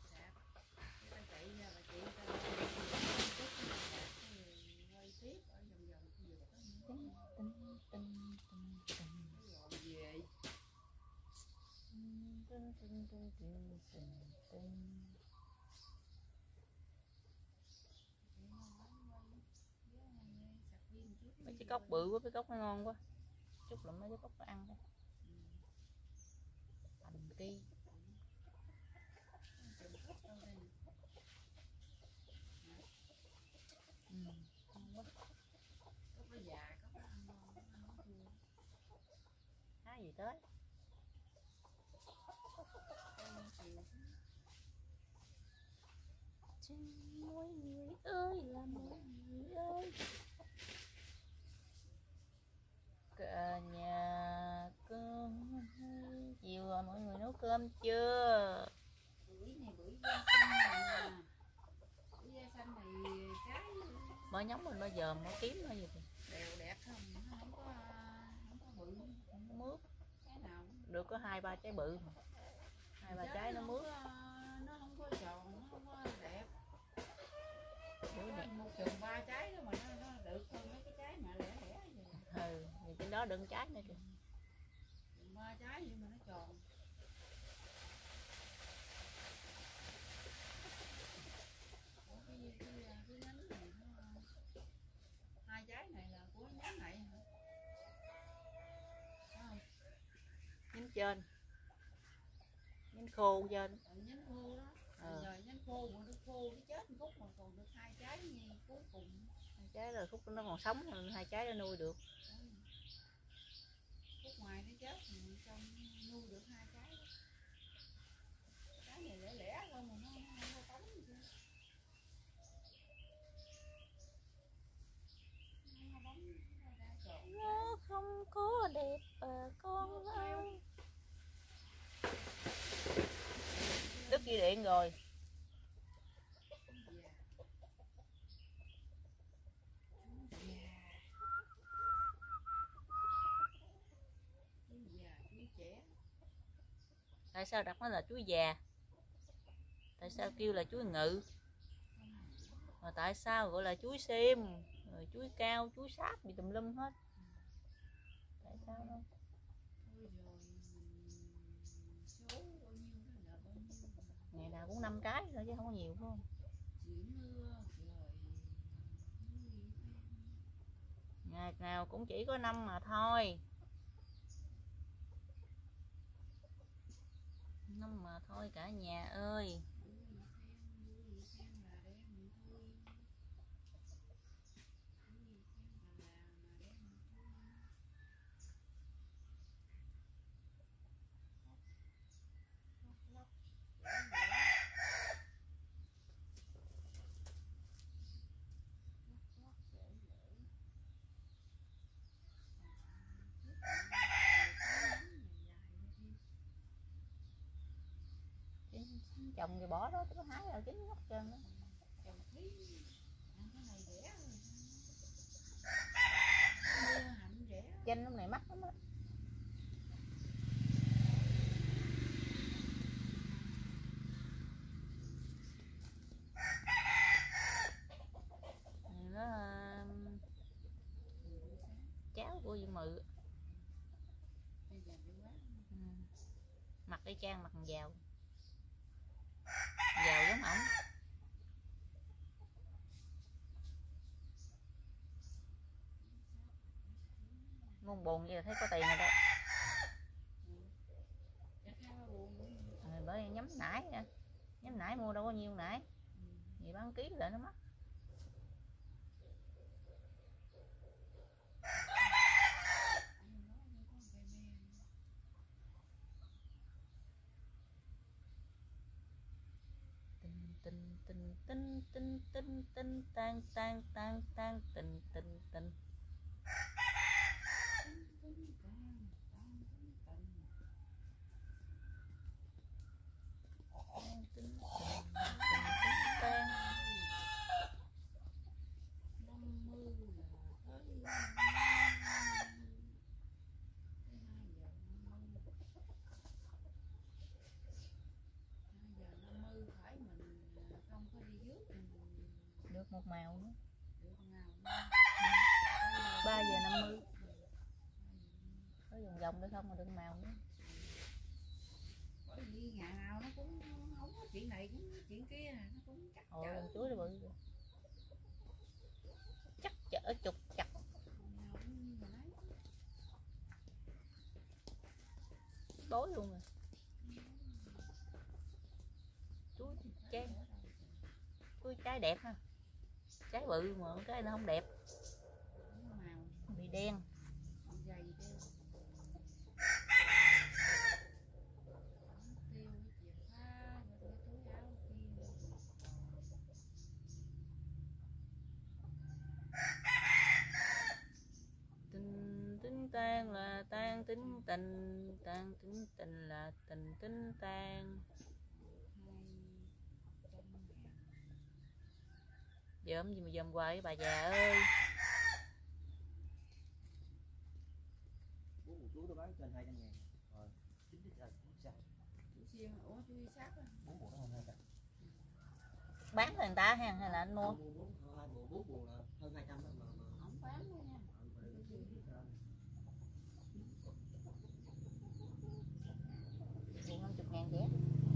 Mấy cái cốc bự quá, cái cốc nó ngon quá. Chút lụm mấy cái cốc nó ăn đây. Hành ki. Ngon quá. Hái gì tới. Mỗi người ơi là mỗi người ơi. Cả nhà cơm chiều rồi, mọi người nấu cơm chưa? Bưởi này bưởi da xanh nè. Bưởi da xanh này trái Mới nhóng mình bao giờ mới kiếm nó gì đều đẹp không, nó không có bự, không có mướp. cái nào Được có 2-3 trái bự mà. 2-3 trái nó mướp. Nó không có tròn, nó không có đẹp. Bưởi đẹp. Một chùm 3 trái đó mà nó được hơn mấy cái trái mà lẻ lẻ vậy. Ừ, thì trên đó đựng trái nữa kìa. 3 trái nhưng mà nó tròn. trên, nhánh khô trên. Nhánh khô đó. Rồi nhánh khô mà nó khô nó chết khúc mà còn được 2 trái nha, cuối cùng. 2 trái rồi khúc nó còn sống, 2 trái nó nuôi được. Khúc ngoài nó chết thì trong nuôi được 2 trái đó. Trái này lẻ lẻ thôi mà nó không có tống gì chứ. Nó không có đẹp bà con ơi. Đứt dây điện rồi. Tại sao đặt nó là chuối già? Tại sao kêu là chuối ngự? Mà tại sao gọi là chuối xiêm, rồi chuối cao, chuối sáp gì tùm lum hết? Tại sao đâu? Ngày nào cũng 5 cái thôi chứ không có nhiều phải không? Ngày nào cũng chỉ có 5 mà thôi. 5 mà thôi cả nhà ơi. Trồng thì bỏ đó, có hái rồi chín ngóc trơn đó. Chanh lúc này mắc lắm á. Nó cháo của Duy Mự. Mặt y chang mặt giàu. Giàu giống ổng. Ngon buồn vậy là thấy có tiền rồi đó. Bởi nhắm nải nha. Nhắm nải mua đâu có nhiêu nải. Vì bán ký lại nó mắc. Tinh tinh tinh tinh tinh tinh tan tan tan tan tinh tinh tinh. Được một màu nữa. 3:50. Có vòng vòng nữa không mà được màu nữa. Bởi vì nhà nào nó cũng không có chuyện này cũng chuyện kia nè, nó cũng chắc chở. Chuối nó bự. Chắc chở trục chặt. Bối luôn rồi. Chuối trái đẹp ha. Trái bự mà cái nó không đẹp. Bị đen. Tính tan là tan tính tình, tan tính tình là tình tính tan. Dòm gì mà dòm hoài bà già ơi. Chú tôi bán trên 200.000 rồi 9 lít rồi bán cho người ta hay là anh mua? 4 buồn là hơn 200 đó mà không bán luôn nha. 50.000 vé.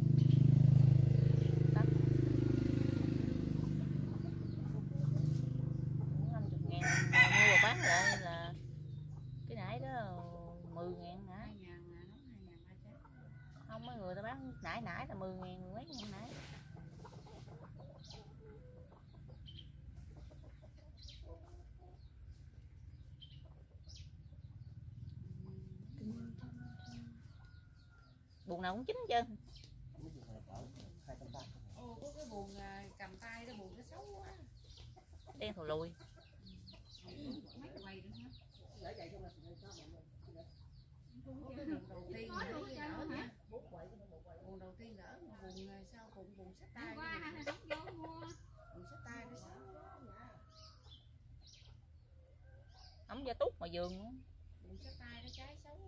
50.000 mà mua và bán lại là cái nãy đó 10.000 hả? 2.000 nóng 2.300. người ta bán nãy là 10.000 mấy ngàn nãy. Buồn nào cũng chín chứ. Ồ, có cái buồn cầm tay đó, buồn nó xấu quá. Đen thù lùi. Mấy cái quầy nữa hả? Để vậy trong là Buồn đầu tiên đỡ nha. Buồn đầu tiên đỡ, buồn sau buồn sách tay. Buồn sách tay nó xấu. Ống da tút ngoài giường nữa. Buồn sách tay nó trái xấu.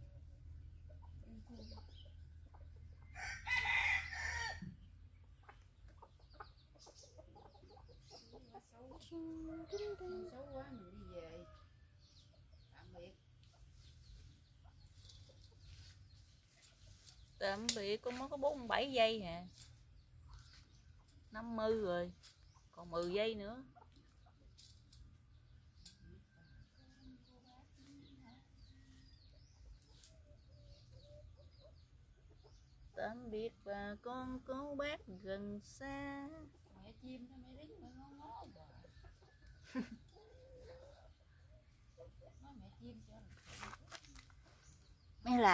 Xấu quá mình đi về. Tạm biệt. Tạm biệt, con mới có 47 giây nè. 50 rồi. Còn 10 giây nữa. Tạm biệt bà con cô bác gần xa. Mẹ chim nó mẹ đứng mà ngó ngó bà. Nói mẹ chim sao? Mẹ là